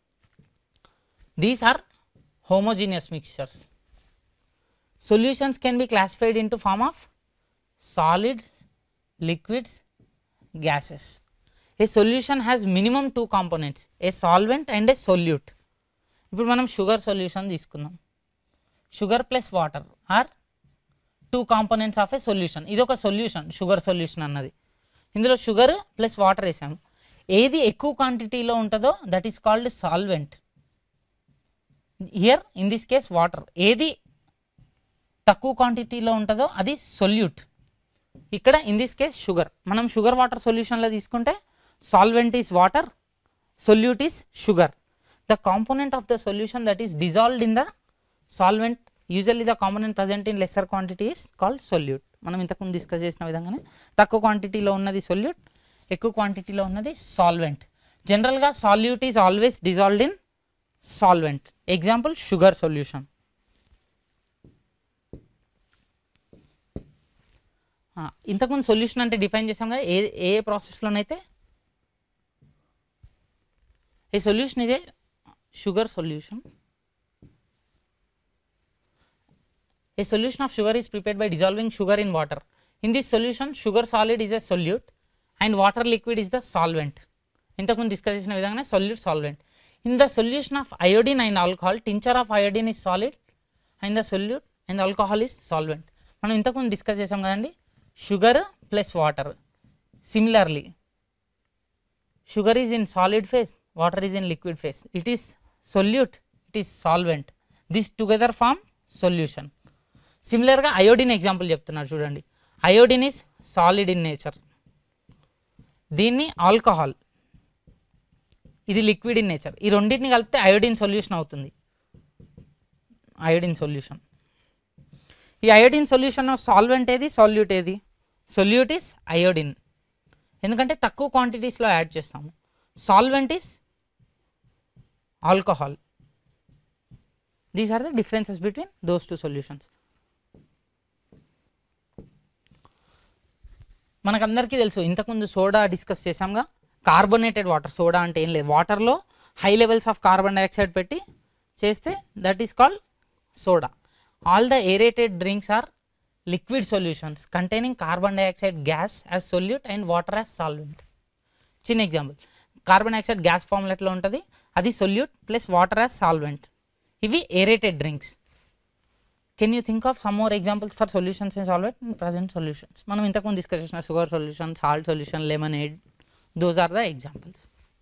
These are homogeneous mixtures. Solutions can be classified into form of solids, liquids, gases. A solution has minimum two components, a solvent and a solute. ఇప్పుడు మనం sugar solution తీసుకుందాం. Sugar plus water are two components of a solution. ఇది ఒక solution, sugar solution అన్నది. ఇందులో sugar plus water వేసాము. ఏది ఎక్కువ క్వాంటిటీలో ఉంటుందో that is called solvent. Here in this case water. ఏది తక్కువ క్వాంటిటీలో ఉంటుందో అది సొల్యూట్. ఇక్కడ ఇన్ దిస్ కేస్ షుగర్. మనం షుగర్ వాటర్ సొల్యూషన్లో తీసుకుంటే solvent is water, solute is sugar. The component of the solution that is dissolved in the solvent, usually the component present in lesser quantity is called solute. మనం ఇంతకుముందు discuss చేసిన విధంగానే తక్కువ క్వాంటిటీలో ఉన్నది సొల్యూట్, ఎక్కువ క్వాంటిటీలో ఉన్నది సాల్వెంట్. జనరల్గా solute is always dissolved in solvent. Example sugar solution. ఇంతకుముందు సొల్యూషన్ అంటే డిఫైన్ చేసాం కదా, ఏ ప్రాసెస్లోనైతే ఏ సొల్యూషన్ ఇదే sugar solution. A solution of sugar is prepared by dissolving sugar in water. In this solution, sugar solid is a solute and water liquid is the solvent. ఇంతకుముందు discuss చేసిన విధంగానే solute solvent. In the solution of iodine and alcohol, tincture of iodine is solid and the solute and the alcohol is solvent. మనం ఇంతకుముందు discuss చేసాం కదండి, sugar plus water. Similarly sugar is in solid phase, water is in liquid phase. It is solute, it is solvent. This together form solution. సిమిలర్గా iodine example చెప్తున్నారు చూడండి. Iodine is solid in nature, దీన్ని alcohol, ఇది liquid in nature. ఈ రెండింటిని కలిపితే iodine solution అవుతుంది. Iodine solution. ఈ అయోడిన్ సొల్యూషన్ సాల్వెంట్ ఏది, సాల్యూట్ ఏది? సొల్యూట్ ఈస్ అయోడిన్, ఎందుకంటే తక్కువ క్వాంటిటీస్లో యాడ్ చేస్తాము. Solvent is alcohol. These are the differences between those two solutions. మనకందరికీ తెలుసు, ఇంతకుముందు సోడా డిస్కస్ చేసాంగా, కార్బోనేటెడ్ వాటర్. సోడా అంటే ఏం లేదు, వాటర్లో high levels of carbon dioxide పెట్టి చేస్తే that is called soda. All the aerated drinks are liquid solutions containing carbon dioxide gas as solute and water as solvent. చిన్న example, carbon dioxide gas ఫార్ములేట్లో ఉంటుంది, అది solute plus water as solvent. ఇవి aerated drinks. Can you think of some more examples for solutions and solvent in present solutions? మనం ఇంతకుముందు discuss చేసిన sugar solution, salt solution, lemonade, those are the examples.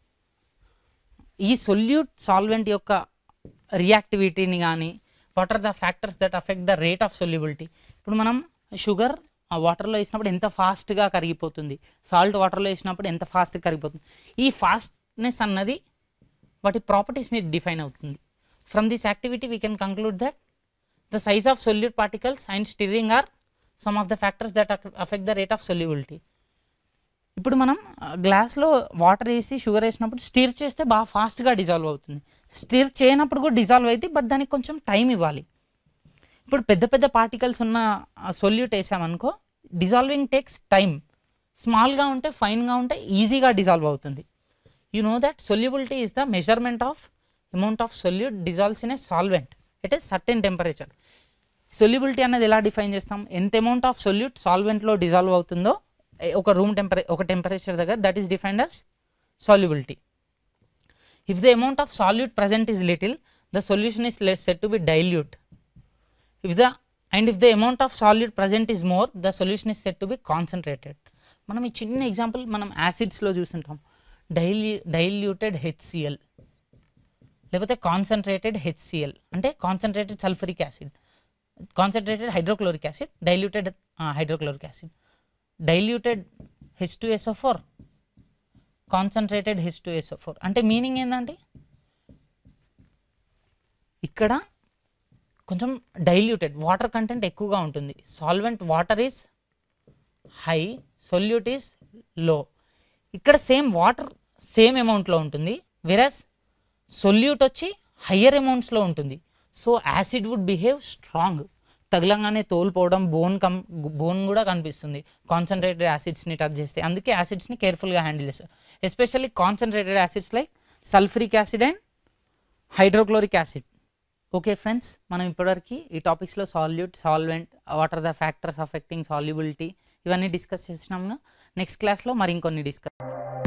ఈ solute solvent యొక్క రియాక్టివిటీని కానీ, what are the factors that affect the rate of solubility. ఇప్పుడు మనం sugar వాటర్లో వేసినప్పుడు ఎంత ఫాస్ట్గా కరిగిపోతుంది, సాల్ట్ వాటర్లో వేసినప్పుడు ఎంత ఫాస్ట్గా కరిగిపోతుంది. ఈ ఫాస్ట్నెస్ అన్నది వాటి ప్రాపర్టీస్ మీద డిఫైన్ అవుతుంది. From this activity we can conclude that the size of solute particles and stirring are some of the factors that affect the rate of solubility. ఇప్పుడు మనం గ్లాస్లో వాటర్ వేసి షుగర్ వేసినప్పుడు స్టిర్ చేస్తే బాగా ఫాస్ట్గా డిజాల్వ్ అవుతుంది. స్టిర్ చేయనప్పుడు కూడా డిజాల్వ్ అవుతుంది, బట్ దానికి కొంచెం టైం ఇవ్వాలి. ఇప్పుడు పెద్ద పెద్ద పార్టికల్స్ ఉన్న సొల్యూట్ వేసామనుకో, డిజాల్వింగ్ టేక్స్ టైం. స్మాల్గా ఉంటే ఫైన్గా ఉంటే ఈజీగా డిజాల్వ్ అవుతుంది. You know that solubility is the measurement of amount of solute dissolves in a solvent at a certain temperature. Solubility అనేది ఎలా డిఫైన్ చేస్తాం? ఎంత అమౌంట్ ఆఫ్ సొల్యూట్ సాల్వెంట్లో డిజాల్వ్ అవుతుందో ఒక ఒక టెంపరేచర్ దగ్గర, that is defined as solubility. If the amount of solute present is little, the solution is said to be dilute. If the amount of solute present is more, the solution is said to be concentrated. మనం ఈ చిన్న example మనం యాసిడ్స్లో చూస్తుంటాం. Diluted HCl లేకపోతే concentrated HCl అంటే concentrated sulphuric acid, concentrated hydrochloric acid, diluted hydrochloric acid, diluted H2SO4, concentrated H2SO4. అంటే meaning ఏంటంటే ఇక్కడ కొంచెం డైల్యూటెడ్ వాటర్ కంటెంట్ ఎక్కువగా ఉంటుంది. Solvent water is high, solute is low. ఇక్కడ సేమ్ వాటర్ సేమ్ అమౌంట్లో ఉంటుంది, వెరాస్ సొల్యూట్ వచ్చి హయ్యర్ అమౌంట్స్లో ఉంటుంది. So acid would behave strong. తగలంగానే తోలిపోవడం, బోన్ కూడా కనిపిస్తుంది కాన్సన్ట్రేటెడ్ యాసిడ్స్ని టచ్ చేస్తే. అందుకే యాసిడ్స్ని కేర్ఫుల్గా హ్యాండిల్ చేస్తారు, especially concentrated acids like sulphuric acid and hydrochloric acid. Okay friends, మనం ఇప్పటివరకు ఈ టాపిక్స్లో solute, solvent, what are the factors affecting solubility ఇవన్నీ డిస్కస్ చేసినాము. నెక్స్ట్ క్లాస్లో మరి ఇంకొన్ని డిస్కస్